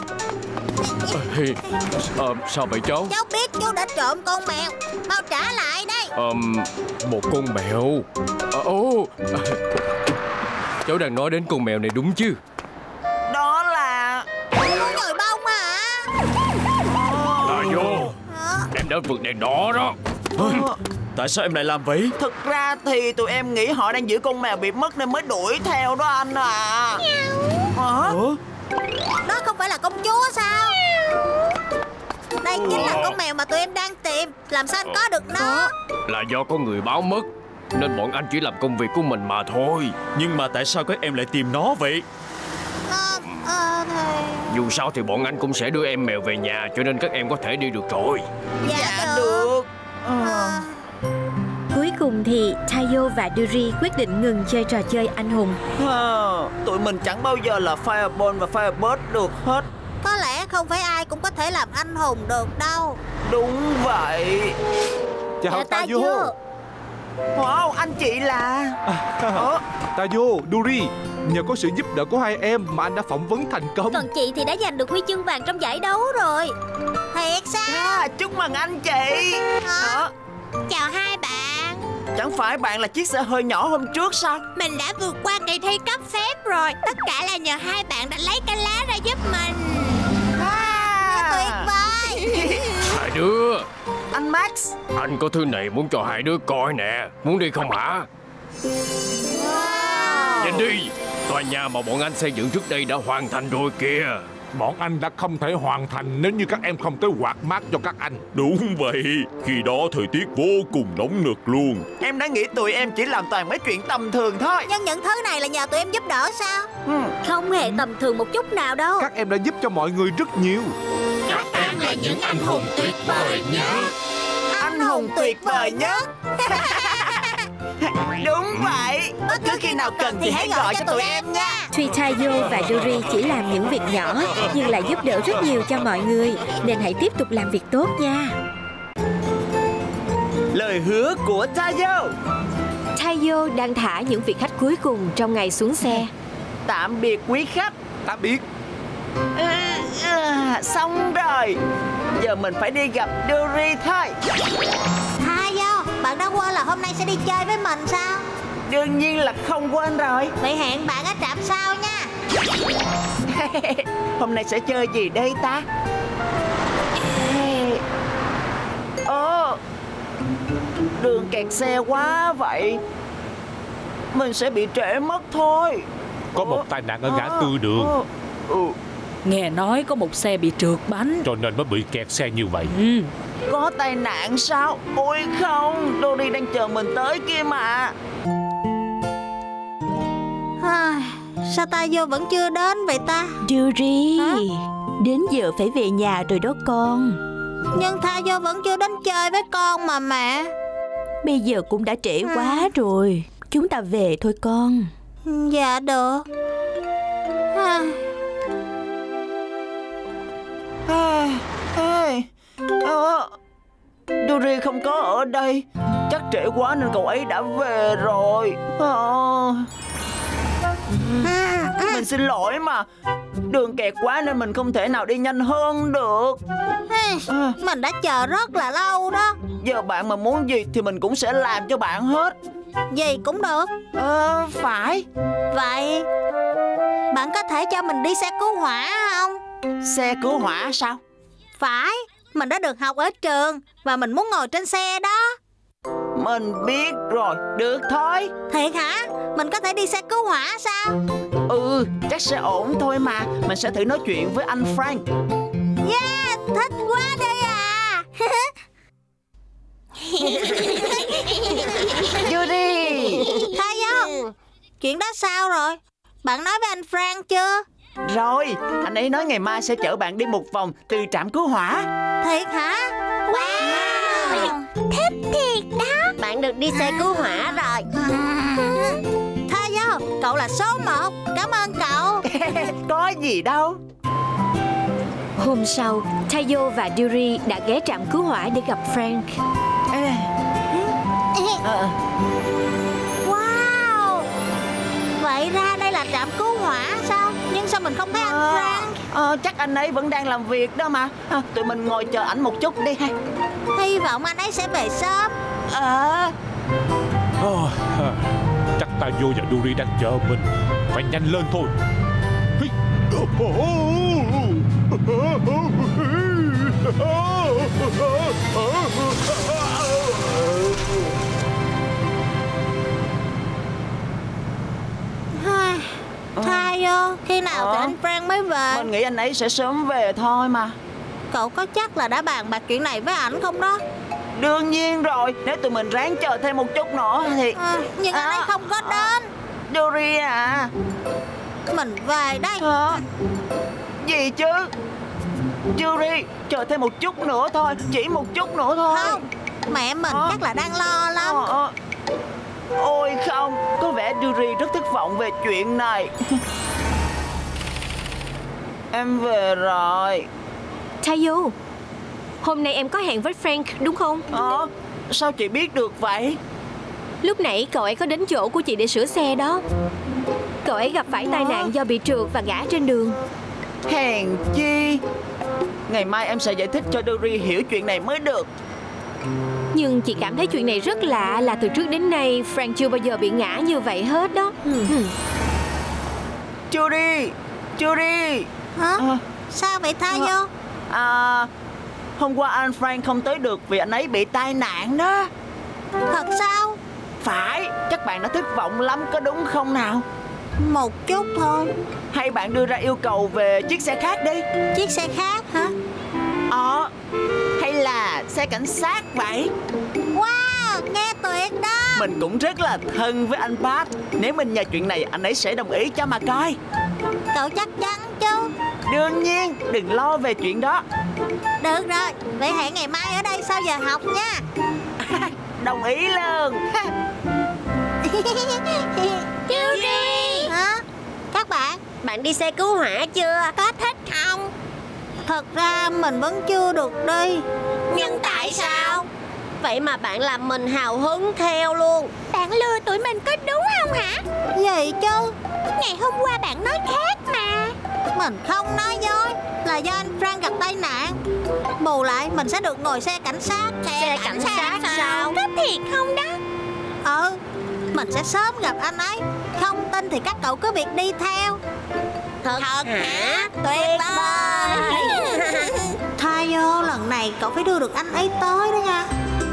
Ờ, sao vậy cháu? Cháu biết chú đã trộm con mèo. Mau trả lại đây. Ờm, một con mèo. Ờ, Ồ, cháu đang nói đến con mèo này đúng chứ? Đó là... Con nhồi bông hả? À vô, Hả? em đã vượt đèn đỏ đó. Ờ, Tại sao em lại làm vậy? Thực ra thì tụi em nghĩ họ đang giữ con mèo bị mất nên mới đuổi theo đó anh à. Hả? Ủa? Đó không phải là công chúa sao? Đây chính là con mèo mà tụi em đang tìm. Làm sao anh có được nó? Là do có người báo mất, nên bọn anh chỉ làm công việc của mình mà thôi. Nhưng mà tại sao các em lại tìm nó vậy? Ờ, ờ, thì... Dù sao thì bọn anh cũng sẽ đưa em mèo về nhà, cho nên các em có thể đi được rồi. Dạ, Dạ được. được. Ờ. Ờ, Cuối cùng thì Tayo và Dory quyết định ngừng chơi trò chơi anh hùng. Ờ, tụi mình chẳng bao giờ là Fireball và Firebird được hết. có lẽ không phải ai cũng có thể làm anh hùng được đâu. Đúng vậy. Chào Dạ, Tayo. Wow, anh chị là... Ờ, Tayo, Dory, nhờ có sự giúp đỡ của hai em mà anh đã phỏng vấn thành công. Còn chị thì đã giành được huy chương vàng trong giải đấu rồi. Thiệt sao? à, chúc mừng anh chị. Ờ, Chào hai bạn. chẳng phải bạn là chiếc xe hơi nhỏ hôm trước sao? Mình đã vượt qua kỳ thi cấp phép rồi. Tất cả là nhờ hai bạn đã lấy cái lá ra giúp mình. Tuyệt vời. Hai đứa, Anh Max. anh có thứ này muốn cho hai đứa coi nè. Muốn đi không hả? Nhìn đi, tòa nhà mà bọn anh xây dựng trước đây đã hoàn thành rồi kìa. Bọn anh đã không thể hoàn thành nếu như các em không tới quạt mát cho các anh. Đúng vậy, khi đó thời tiết vô cùng nóng nực luôn. Em đã nghĩ tụi em chỉ làm toàn mấy chuyện tầm thường thôi. Nhưng những thứ này là nhờ tụi em giúp đỡ sao? Ừ. Không hề tầm thường một chút nào đâu. Các em đã giúp cho mọi người rất nhiều. Các em là những anh hùng tuyệt vời nhất. Anh hùng tuyệt vời nhất. Đúng vậy. Bất cứ khi nào cần thì hãy gọi cho tụi em nha. Tuy Tayo và Dory chỉ làm những việc nhỏ nhưng lại giúp đỡ rất nhiều cho mọi người, nên hãy tiếp tục làm việc tốt nha. Lời hứa của Tayo. Tayo đang thả những vị khách cuối cùng trong ngày xuống xe. Tạm biệt quý khách. Tạm biệt. À, à, xong rồi. Giờ mình phải đi gặp Dory thôi. Tayo, bạn đã quên là hôm nay sẽ đi chơi với mình sao? Đương nhiên là không quên rồi. Vậy hẹn bạn ở trạm sau nha. Hôm nay sẽ chơi gì đây ta? Ồ, đường kẹt xe quá vậy. Mình sẽ bị trễ mất thôi. Có một tai nạn ở ngã tư đường, Ừ. Nghe nói có một xe bị trượt bánh. cho nên mới bị kẹt xe như vậy. Ừ. Có tai nạn sao? Ôi không, Dory đang chờ mình tới kia mà. À, sao Tayo vẫn chưa đến vậy ta? Dory, Hả? đến giờ phải về nhà rồi đó con. Nhưng Tayo vẫn chưa đến chơi với con mà mẹ. Bây giờ cũng đã trễ quá rồi. Chúng ta về thôi con. Dạ được. À. À, à, à, Dory không có ở đây. Chắc trễ quá nên cậu ấy đã về rồi. À, mình xin lỗi mà. Đường kẹt quá nên mình không thể nào đi nhanh hơn được. À, mình đã chờ rất là lâu đó. Giờ bạn mà muốn gì thì mình cũng sẽ làm cho bạn hết. Gì cũng được. Ờ, phải. Vậy bạn có thể cho mình đi xe cứu hỏa không? Xe cứu hỏa sao? Phải, mình đã được học ở trường và mình muốn ngồi trên xe đó. Mình biết rồi, được thôi. Thiệt hả? Mình có thể đi xe cứu hỏa sao? Ừ, chắc sẽ ổn thôi mà. Mình sẽ thử nói chuyện với anh Frank. Yeah, thích quá đi à. Judy. Tayo, chuyện đó sao rồi? Bạn nói với anh Frank chưa? Rồi, anh ấy nói ngày mai sẽ chở bạn đi một vòng từ trạm cứu hỏa. Thiệt hả? Wow, thích thiệt đó. Bạn được đi xe cứu hỏa rồi. Tayo, cậu là số một. Cảm ơn cậu. Có gì đâu. Hôm sau, Tayo và Dory đã ghé trạm cứu hỏa để gặp Frank. Wow, vậy ra đây là trạm cứu hỏa sao? Nhưng sao mình không thấy anh Frank? Ờ, chắc anh ấy vẫn đang làm việc đó mà. À, tụi mình ngồi chờ ảnh một chút đi ha. Hy vọng anh ấy sẽ về sớm. Ờ à, chắc Tayo và Dory đang chờ mình. Phải nhanh lên thôi. Tayo, khi nào ờ. thì anh Frank mới về? Mình nghĩ anh ấy sẽ sớm về thôi mà. Cậu có chắc là đã bàn bạc chuyện này với ảnh không đó? Đương nhiên rồi. Nếu tụi mình ráng chờ thêm một chút nữa thì à, Nhưng à, anh ấy không có đến. Dory à, mình về đây. à, Gì chứ? Dory, chờ thêm một chút nữa thôi. Chỉ một chút nữa thôi. Không, mẹ mình à, chắc là đang lo lắm. à, à. Ôi không, có vẻ Dory rất thất vọng về chuyện này. Em về rồi. Tayo, hôm nay em có hẹn với Frank đúng không? Ờ, sao chị biết được vậy? Lúc nãy cậu ấy có đến chỗ của chị để sửa xe đó. Cậu ấy gặp phải tai nạn do bị trượt và ngã trên đường. Hèn chi. Ngày mai em sẽ giải thích cho Dory hiểu chuyện này mới được. Nhưng chị cảm thấy chuyện này rất lạ, là từ trước đến nay Frank chưa bao giờ bị ngã như vậy hết đó. Judy, Judy. Hả? À, sao vậy Tayo? À, hôm qua anh Frank không tới được vì anh ấy bị tai nạn đó. Thật sao? Phải, chắc bạn đã thất vọng lắm có đúng không nào? Một chút thôi. Hay bạn đưa ra yêu cầu về chiếc xe khác đi. Chiếc xe khác hả? Ờ, hay là xe cảnh sát vậy? Wow, nghe tuyệt đó. Mình cũng rất là thân với anh Pat. Nếu mình nhờ chuyện này anh ấy sẽ đồng ý cho mà coi. Cậu chắc chắn chứ? Đương nhiên, đừng lo về chuyện đó. Được rồi, vậy hẹn ngày mai ở đây sau giờ học nha. Đồng ý luôn. Judy. Hả? Các bạn, bạn đi xe cứu hỏa chưa? Có thích không? Thật ra mình vẫn chưa được đi. Nhưng tại sao? Vậy mà bạn làm mình hào hứng theo luôn. Bạn lừa tụi mình có đúng không hả? Gì chứ? Ngày hôm qua bạn nói khác mà. Mình không nói dối, là do anh Frank gặp tai nạn. Bù lại mình sẽ được ngồi xe cảnh sát. Xe, xe cảnh, cảnh sát, sát sao? Có thiệt không đó? Ừ, mình sẽ sớm gặp anh ấy. Không tin thì các cậu cứ việc đi theo. Thật, Thật hả? Tuyệt vời. Tayo, lần này cậu phải đưa được anh ấy tới đó nha.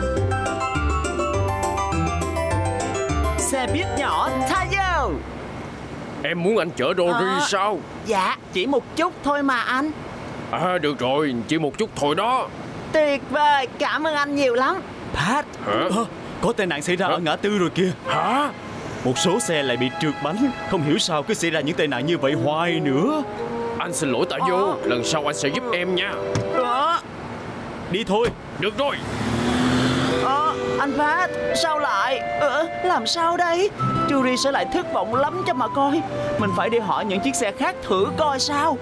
Xe buýt nhỏ Tayo. Em muốn anh chở Dory à, sao? Dạ, chỉ một chút thôi mà anh. À, được rồi, chỉ một chút thôi đó. Tuyệt vời, cảm ơn anh nhiều lắm. Pat, à, có tai nạn xảy ra Hả? ở ngã tư rồi kìa. Hả? Một số xe lại bị trượt bánh. Không hiểu sao cứ xảy ra những tai nạn như vậy hoài nữa. Anh xin lỗi Tayo, à. lần sau anh sẽ giúp em nha. à. Đi thôi. Được rồi. Ờ, anh Phát, sao lại? Ờ, làm sao đây? Yuri sẽ lại thất vọng lắm cho mà coi. Mình phải đi hỏi những chiếc xe khác thử coi sao.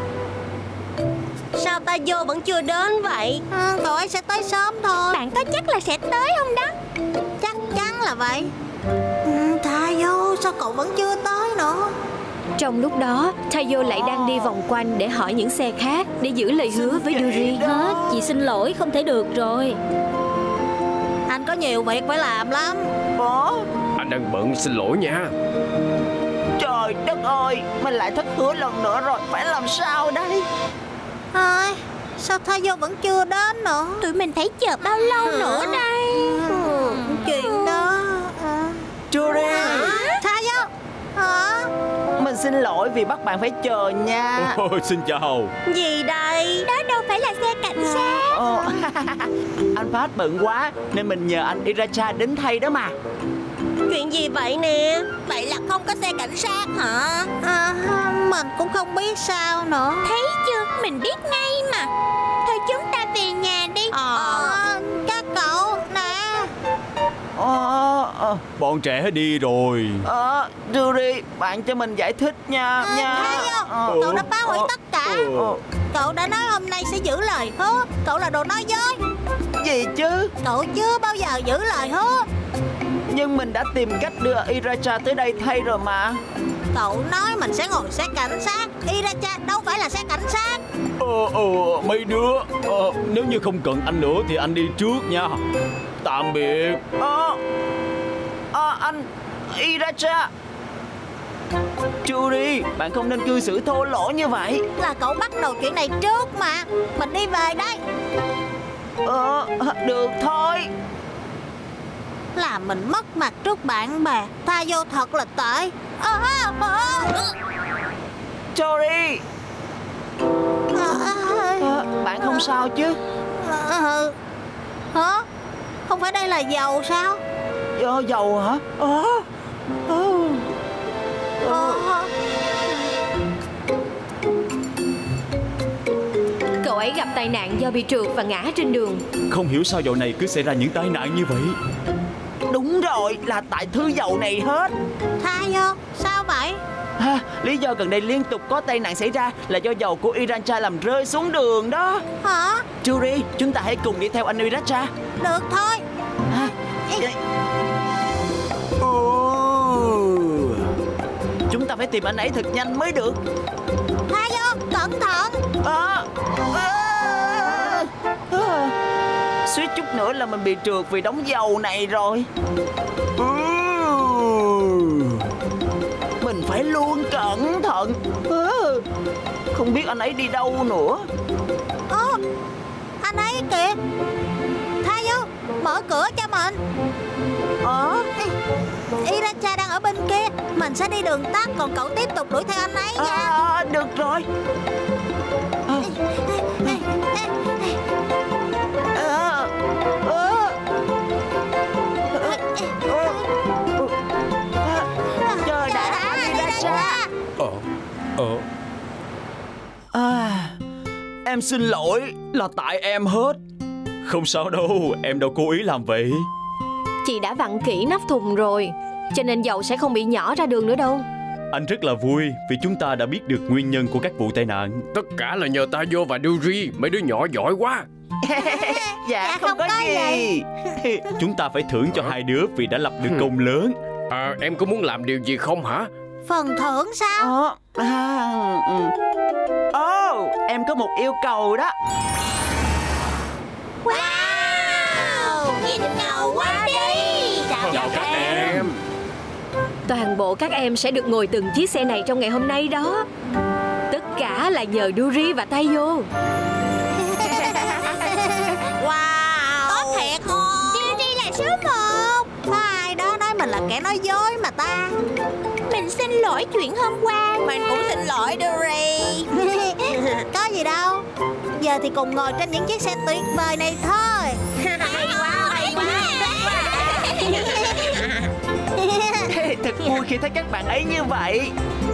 Sao Tayo vẫn chưa đến vậy? À, cậu ấy sẽ tới sớm thôi. Bạn có chắc là sẽ tới không đó? Chắc chắn là vậy. ừ, Tayo, sao cậu vẫn chưa tới nữa? Trong lúc đó, Tayo lại đang đi vòng quanh để hỏi những xe khác để giữ lời hứa với Yuri. Hết, chị xin lỗi, không thể được rồi. Anh có nhiều việc phải làm lắm. Ủa? Anh đang bận, xin lỗi nha. Trời đất ơi, mình lại thất hứa lần nữa rồi, phải làm sao đây? Thôi, sao Tayo vẫn chưa đến nữa? Tụi mình phải chờ bao lâu nữa đây? Ừ, chuyện đó à... Yuri, Tayo hả? Mình xin lỗi vì bắt bạn phải chờ nha. Ôi, xin chào. Gì đây? Đó đâu phải là xe cảnh sát. Ồ, anh Phát bận quá nên mình nhờ anh Iracha đến thay đó mà. Chuyện gì vậy nè? Vậy là không có xe cảnh sát hả? À, mình cũng không biết sao nữa. Thấy chưa, mình biết ngay mà. Thôi chúng ta về nhà đi. Ờ, à, các cậu nè. Ờ, ờ, Bọn trẻ đi rồi. ờ, Yuri, bạn cho mình giải thích nha. À, nha. thấy không? Ờ, Cậu đã phá hủy ờ, tất cả. ờ. Cậu đã nói hôm nay sẽ giữ lời hứa. Cậu là đồ nói dối. Gì chứ? Cậu chưa bao giờ giữ lời hứa. Nhưng mình đã tìm cách đưa Iracha tới đây thay rồi mà. Cậu nói mình sẽ ngồi xe cảnh sát. Iracha đâu phải là xe cảnh sát. Ờ, ờ, mấy đứa, ờ, nếu như không cần anh nữa thì anh đi trước nha. Tạm biệt. Ờ, ờ, anh Iracha. Yuri, bạn không nên cư xử thô lỗ như vậy. Là cậu bắt đầu chuyện này trước mà. Mình đi về đây. Ờ, được thôi. Làm mình mất mặt trước bạn bè. Tayo thật là tệ. À, à, à. Yuri, ờ, bạn không sao chứ? Ừ. Hả? Không phải đây là dầu sao? Do dầu hả? Ờ, ờ, ờ. Cậu ấy gặp tai nạn do bị trượt và ngã trên đường. Không hiểu sao dạo này cứ xảy ra những tai nạn như vậy. Đúng rồi, là tại thứ dầu này hết. Tayo, sao vậy? Ha, lý do gần đây liên tục có tai nạn xảy ra là do dầu của Iracha làm rơi xuống đường đó. Hả? Yuri, chúng ta hãy cùng đi theo anh Iracha. Được thôi. Ha. Ồ. Chúng ta phải tìm anh ấy thật nhanh mới được. Tayo, cẩn thận. À, à, à. Suýt chút nữa là mình bị trượt vì đống dầu này rồi. Mình phải luôn cẩn thận. Không biết anh ấy đi đâu nữa. Ồ, anh ấy kìa. Tayo, mở cửa cho mình. Ờ, Iracha đang ở bên kia. Mình sẽ đi đường tắt, còn cậu tiếp tục đuổi theo anh ấy nha. À, được rồi. À. À. À. Chờ đã, Iracha. Ờ, ờ. À, em xin lỗi, là tại em hết. Không sao đâu, em đâu cố ý làm vậy. Chị đã vặn kỹ nắp thùng rồi, cho nên dầu sẽ không bị nhỏ ra đường nữa đâu. Anh rất là vui vì chúng ta đã biết được nguyên nhân của các vụ tai nạn. Tất cả là nhờ Tayo và Yuri. Mấy đứa nhỏ giỏi quá. Dạ, Dạ, không, không có có gì. Chúng ta phải thưởng cho hai đứa vì đã lập được công lớn. À, em có muốn làm điều gì không hả? Phần thưởng sao? Ờ, à, ừ. Ồ, em có một yêu cầu đó. Wow, nhìn ngầu quá đi. Chào, Chào các em. Toàn bộ các em sẽ được ngồi từng chiếc xe này trong ngày hôm nay đó. Tất cả là nhờ Yuri và Tayo. Wow, có thiệt không? Yuri là số một. Có ai đó nói mình là kẻ nói dối mà ta. Mình xin lỗi chuyện hôm qua. Mình cũng xin lỗi Yuri. Có gì đâu. Giờ thì cùng ngồi trên những chiếc xe tuyệt vời này thôi. Hay quá, hay quá. Thật vui khi thấy các bạn ấy như vậy.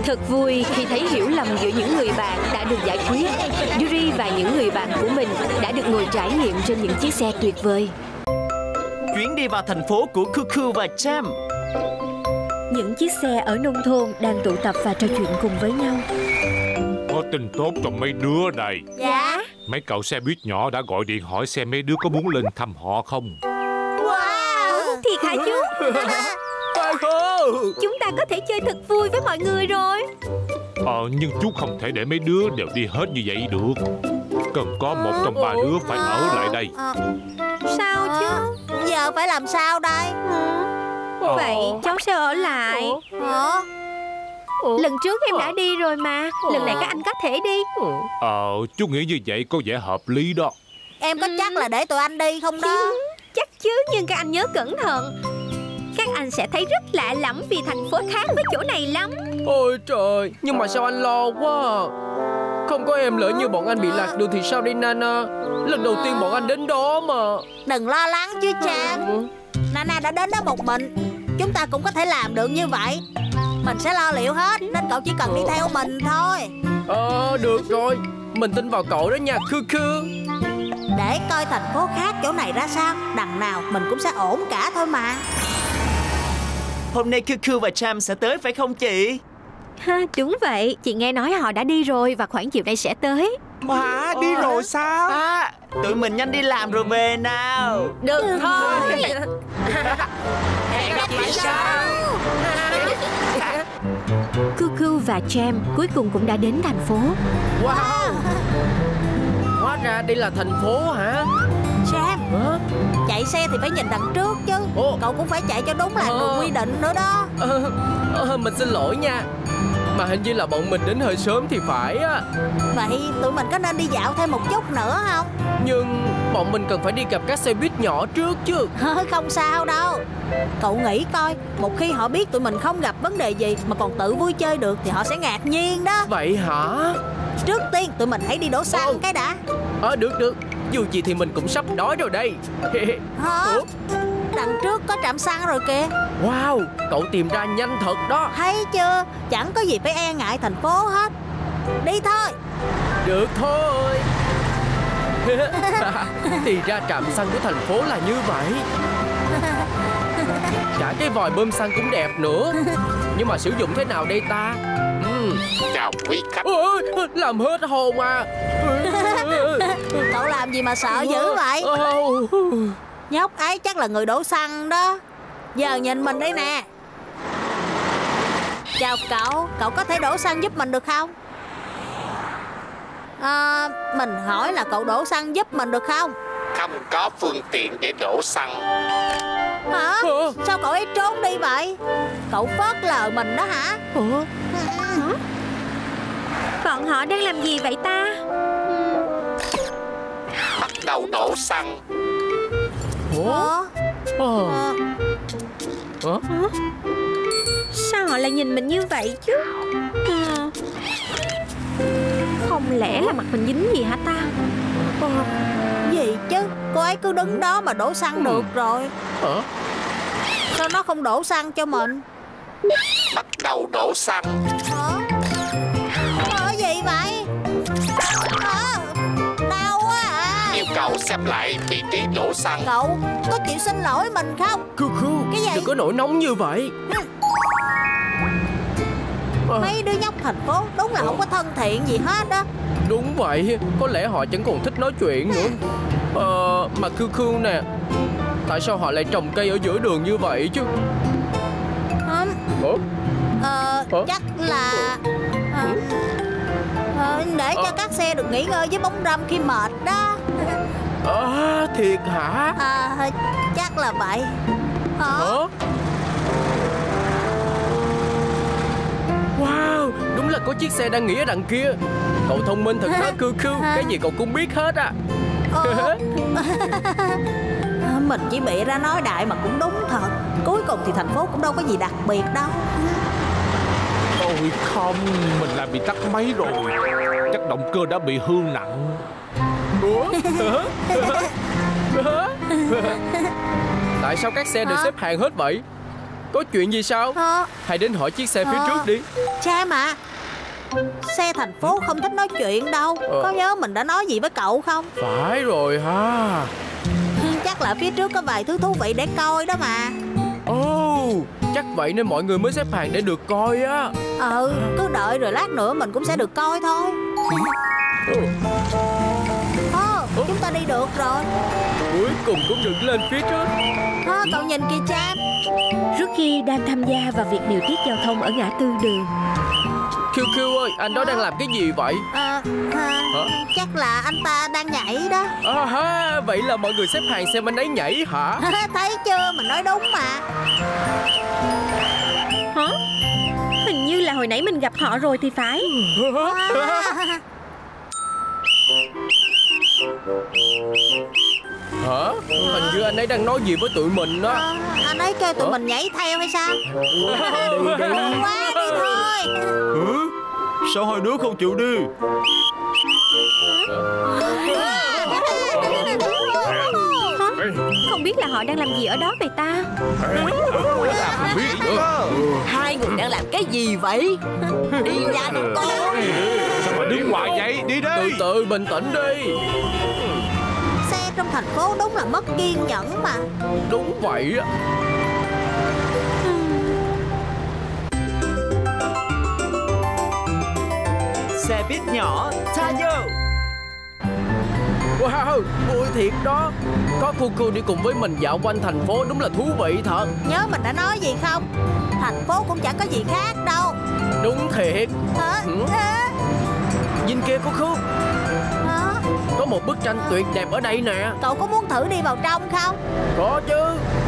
Thật vui khi thấy hiểu lầm giữa những người bạn đã được giải quyết. Yuri và những người bạn của mình đã được ngồi trải nghiệm trên những chiếc xe tuyệt vời. Chuyến đi vào thành phố của Cuckoo và Cham. Những chiếc xe ở nông thôn đang tụ tập và trò chuyện cùng với nhau. Có tin tốt cho mấy đứa đây. Dạ. Mấy cậu xe buýt nhỏ đã gọi điện hỏi xem mấy đứa có muốn lên thăm họ không. Wow, thiệt hả chú? Phải không? Chúng ta có thể chơi thật vui với mọi người rồi. Ờ nhưng chú không thể để mấy đứa đều đi hết như vậy được. Cần có một trong ba đứa phải ở lại đây. Sao chứ? Giờ phải làm sao đây? Vậy cháu sẽ ở lại. Hả? Lần trước em đã đi rồi mà. Lần này các anh có thể đi. Ờ chú nghĩ như vậy có vẻ hợp lý đó. Em có chắc là để tụi anh đi không đó? Chắc chứ, nhưng các anh nhớ cẩn thận. Các anh sẽ thấy rất lạ lẫm vì thành phố khác với chỗ này lắm. Ôi trời, nhưng mà sao anh lo quá. Không có em, lỡ như bọn anh bị lạc đường thì sao đây Nana? Lần đầu tiên bọn anh đến đó mà. Đừng lo lắng chứ Cham. Nana đã đến đó một mình. Chúng ta cũng có thể làm được như vậy. Mình sẽ lo liệu hết, nên cậu chỉ cần đi theo mình thôi. Ờ, được rồi. Mình tin vào cậu đó nha, Cuckoo. Để coi thành phố khác chỗ này ra sao, đằng nào mình cũng sẽ ổn cả thôi mà. Hôm nay Cuckoo và Cham sẽ tới phải không chị? Ha, đúng vậy. Chị nghe nói họ đã đi rồi và khoảng chiều nay sẽ tới. Mà đi rồi sao? À, tụi mình nhanh đi làm rồi về nào. Được, được thôi. Hẹn gặp lại sau. Cuckoo và Cham cuối cùng cũng đã đến thành phố. Wow. Hóa ra đây là thành phố hả? Cham, hả? Chạy xe thì phải nhìn đằng trước chứ. Ồ. Cậu cũng phải chạy cho đúng làn đường quy định nữa đó. Ờ, ờ, mình xin lỗi nha. Mà hình như là bọn mình đến hơi sớm thì phải á. Vậy tụi mình có nên đi dạo thêm một chút nữa không? Nhưng bọn mình cần phải đi gặp các xe buýt nhỏ trước chứ. Không sao đâu. Cậu nghĩ coi, một khi họ biết tụi mình không gặp vấn đề gì mà còn tự vui chơi được thì họ sẽ ngạc nhiên đó. Vậy hả? Trước tiên tụi mình hãy đi đổ xăng oh. cái đã. Ờ được được. Dù gì thì mình cũng sắp đói rồi đây. Hả? Đằng trước có trạm xăng rồi kìa. Wow, cậu tìm ra nhanh thật đó. Thấy chưa, chẳng có gì phải e ngại thành phố hết. Đi thôi. Được thôi. Thì ra trạm xăng của thành phố là như vậy. Cả cái vòi bơm xăng cũng đẹp nữa. Nhưng mà sử dụng thế nào đây ta? uhm. Chào quý khách. Ôi, làm hết hồn à. Cậu làm gì mà sợ dữ vậy? Nhóc ấy chắc là người đổ xăng đó. Giờ nhìn mình đây nè. Chào cậu, cậu có thể đổ xăng giúp mình được không? À, mình hỏi là cậu đổ xăng giúp mình được không? Không có phương tiện để đổ xăng. Hả? Sao cậu ấy trốn đi vậy? Cậu phớt lờ mình đó hả? Ủa? Hả? Bọn họ đang làm gì vậy ta? Bắt đầu đổ xăng. Ủa? Ủa? Ủa? Sao họ lại nhìn mình như vậy chứ? À, không lẽ là mặt mình dính gì hả ta? À, gì chứ? Cô ấy cứ đứng đó mà đổ xăng ừ. được rồi. Hả? Sao nó không đổ xăng cho mình? Bắt đầu đổ xăng. Hả? Ờ, gì vậy? À, đau quá à. Yêu cầu xếp lại vị trí đổ xăng. Cậu có chịu xin lỗi mình không? Cuckoo, cái gì? Đừng có nổi nóng như vậy. Mấy đứa nhóc thành phố đúng là không có thân thiện gì hết đó. Đúng vậy, có lẽ họ chẳng còn thích nói chuyện nữa. Ờ, mà Cuckoo nè, tại sao họ lại trồng cây ở giữa đường như vậy chứ? Không. Ủa? Ờ, Ủa? chắc là à, à, để cho à. các xe được nghỉ ngơi với bóng râm khi mệt đó. À, thiệt hả? À, chắc là vậy. Hả? Hả? Wow, đúng là có chiếc xe đang nghỉ ở đằng kia. Cậu thông minh thật đó Cuckoo, cái gì cậu cũng biết hết à. Ờ. Mình chỉ bịa ra nói đại mà cũng đúng thật. Cuối cùng thì thành phố cũng đâu có gì đặc biệt đâu. Ôi không, mình lại bị tắt máy rồi. Chắc động cơ đã bị hư nặng. Ủa? Tại sao các xe đều xếp hàng hết vậy? Có chuyện gì sao? Hả? Hãy đến hỏi chiếc xe phía Hả? trước đi. Sam à, xe thành phố không thích nói chuyện đâu. Ờ. Có nhớ mình đã nói gì với cậu không? Phải rồi ha. Chắc là phía trước có vài thứ thú vị để coi đó mà. Ồ, chắc vậy nên mọi người mới xếp hàng để được coi á. Ừ, cứ đợi rồi lát nữa mình cũng sẽ được coi thôi. Ồ, chúng ta đi được rồi. Cuối cùng cũng được lên phía trước. Ồ, cậu nhìn kìa Sam. Rookie đang tham gia vào việc điều tiết giao thông ở ngã tư đường. Kiêu Kiêu ơi, anh đó đang làm cái gì vậy? À, à, Hả? chắc là anh ta đang nhảy đó. À ha, vậy là mọi người xếp hàng xem anh ấy nhảy hả? Thấy chưa, mình nói đúng mà. Hả? Hình như là hồi nãy mình gặp họ rồi thì phải. Hả? Hình như anh ấy đang nói gì với tụi mình đó. À, anh ấy kêu tụi Hả? mình nhảy theo hay sao? Đi đi. Quá đi thôi. Ừ? Sao hai đứa không chịu đi? Không biết là họ đang làm gì ở đó vậy ta? Không biết nữa. Hai người đang làm cái gì vậy? Đi ra được con. Sao mà đứng hoài vậy? Đi đi. Từ từ bình tĩnh đi. Xe trong thành phố đúng là mất kiên nhẫn mà. Đúng vậy á. Xe buýt nhỏ Tayo. Wow, vui thiệt đó. Có Cuckoo đi cùng với mình dạo quanh thành phố đúng là thú vị thật. Nhớ mình đã nói gì không? Thành phố cũng chẳng có gì khác đâu. Đúng thiệt. Hả? Ừ. Hả? Nhìn kia Cuckoo, Hả? có một bức tranh tuyệt đẹp ở đây nè. Cậu có muốn thử đi vào trong không? Có chứ.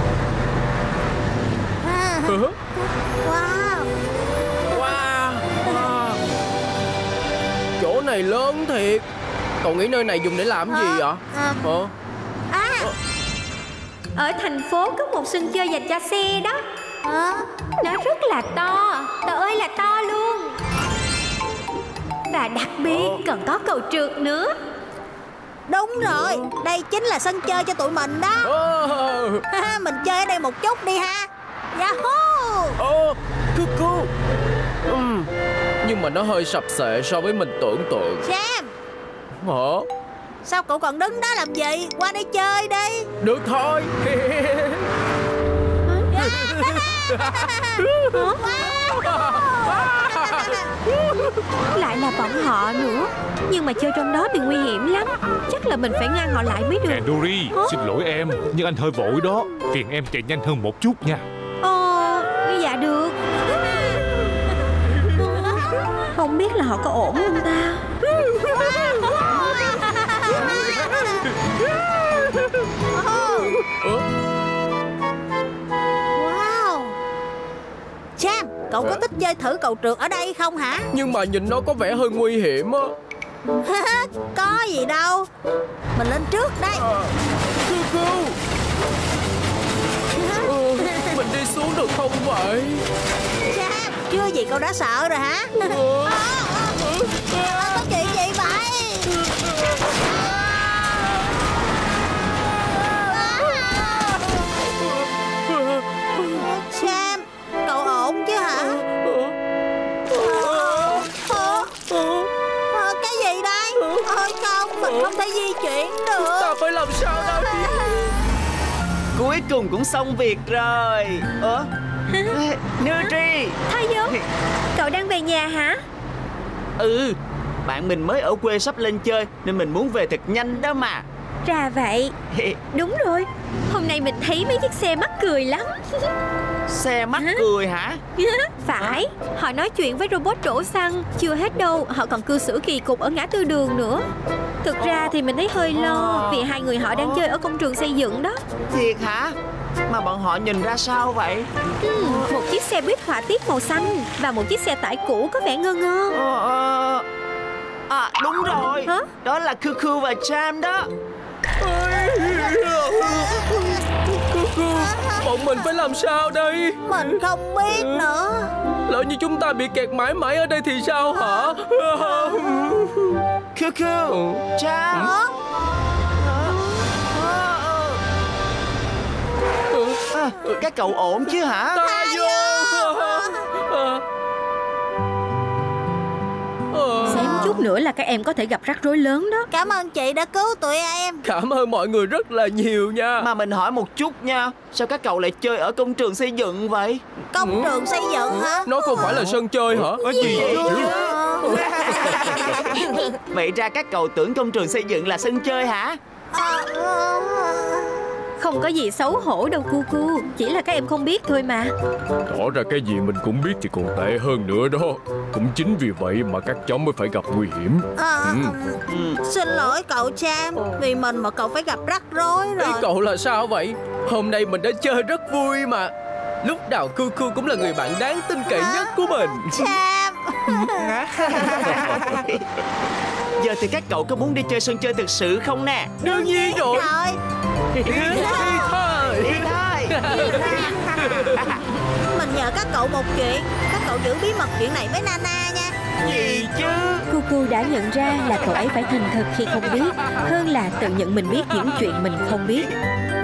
À, Hả? wow. Wow, wow. Chỗ này lớn thiệt. Cậu nghĩ nơi này dùng để làm gì vậy? À, Hả? à, Ở thành phố có một sân chơi dành cho xe đó. hả? Nó rất là to. Trời ơi là to luôn. Và đặc biệt còn có cầu trượt nữa. Đúng rồi, đây chính là sân chơi cho tụi mình đó. Ồ, Mình chơi ở đây một chút đi ha. Yahoo! ồ, Cuckoo. Ừm, nhưng mà nó hơi sập sệ so với mình tưởng tượng. Sam, Hả? sao cậu còn đứng đó làm gì? Qua đây chơi đi. Được thôi. Lại là bọn họ nữa. Nhưng mà chơi trong đó thì nguy hiểm lắm. Chắc là mình phải ngăn họ lại mới được. Nè Dory, xin lỗi em, nhưng anh hơi vội đó. Phiền em chạy nhanh hơn một chút nha. Ờ, dạ được. Không biết là họ có ổn không ta? Wow. Sam, cậu có thích chơi thử cầu trượt ở đây không hả? Nhưng mà nhìn nó có vẻ hơi nguy hiểm á. Có gì đâu. Mình lên trước đây. Cuckoo. Ừ, mình đi xuống được không vậy? Sam, chưa gì cậu đã sợ rồi hả? Ừ. Ờ, có chuyện gì vậy? Sam, cậu ổn chứ hả? Ờ, ờ, ờ, cái gì đây? Ôi không, mình không thể di chuyển được. Ta phải làm sao đây? Cuối cùng cũng xong việc rồi. Ủa? Nutri. Thay vô. Cậu đang về nhà hả? Ừ, bạn mình mới ở quê sắp lên chơi nên mình muốn về thật nhanh đó mà. Ra vậy. Đúng rồi. Hôm nay mình thấy mấy chiếc xe mắc cười lắm. Xe mắc cười hả? Phải. Họ nói chuyện với robot đổ xăng. Chưa hết đâu, họ còn cư xử kỳ cục ở ngã tư đường nữa. Thực ra thì mình thấy hơi lo vì hai người họ đang chơi ở công trường xây dựng đó. Thiệt hả? Mà bọn họ nhìn ra sao vậy? Ừ, một chiếc xe buýt họa tiết màu xanh và một chiếc xe tải cũ có vẻ ngơ ngơ. Ờ, ờ... À đúng rồi. Hả? Đó là Cuckoo và Sam đó. Cuckoo, bọn mình phải làm sao đây? Mình không biết nữa. Lỡ như chúng ta bị kẹt mãi mãi ở đây thì sao hả? Cuckoo, Sam. Hả? À, các cậu ổn chứ hả? Ta vô. chút nữa là các em có thể gặp rắc rối lớn đó. Cảm ơn chị đã cứu tụi em. Cảm ơn mọi người rất là nhiều nha. Mà mình hỏi một chút nha, sao các cậu lại chơi ở công trường xây dựng vậy? Công trường xây dựng hả? Nó không phải là sân chơi hả? Có gì chứ? Vậy ra các cậu tưởng công trường xây dựng là sân chơi hả? Không có gì xấu hổ đâu Cu Cu, chỉ là các em không biết thôi mà. Tỏ ra cái gì mình cũng biết thì còn tệ hơn nữa đó. Cũng chính vì vậy mà các cháu mới phải gặp nguy hiểm. À, ừ. Ừ. Xin lỗi cậu Sam, vì mình mà cậu phải gặp rắc rối rồi. Ý cậu là sao vậy? Hôm nay mình đã chơi rất vui mà. Lúc nào Cu Cu cũng là người bạn đáng tin cậy nhất của mình. Sam. Giờ thì các cậu có muốn đi chơi sân chơi thực sự không nè? Đương nhiên rồi. Đi thôi. Đi thôi. Mình nhờ các cậu một chuyện. Các cậu giữ bí mật chuyện này với Nana nha. Gì chứ? Cu Cu đã nhận ra là cậu ấy phải thành thật khi không biết, hơn là tự nhận mình biết những chuyện mình không biết.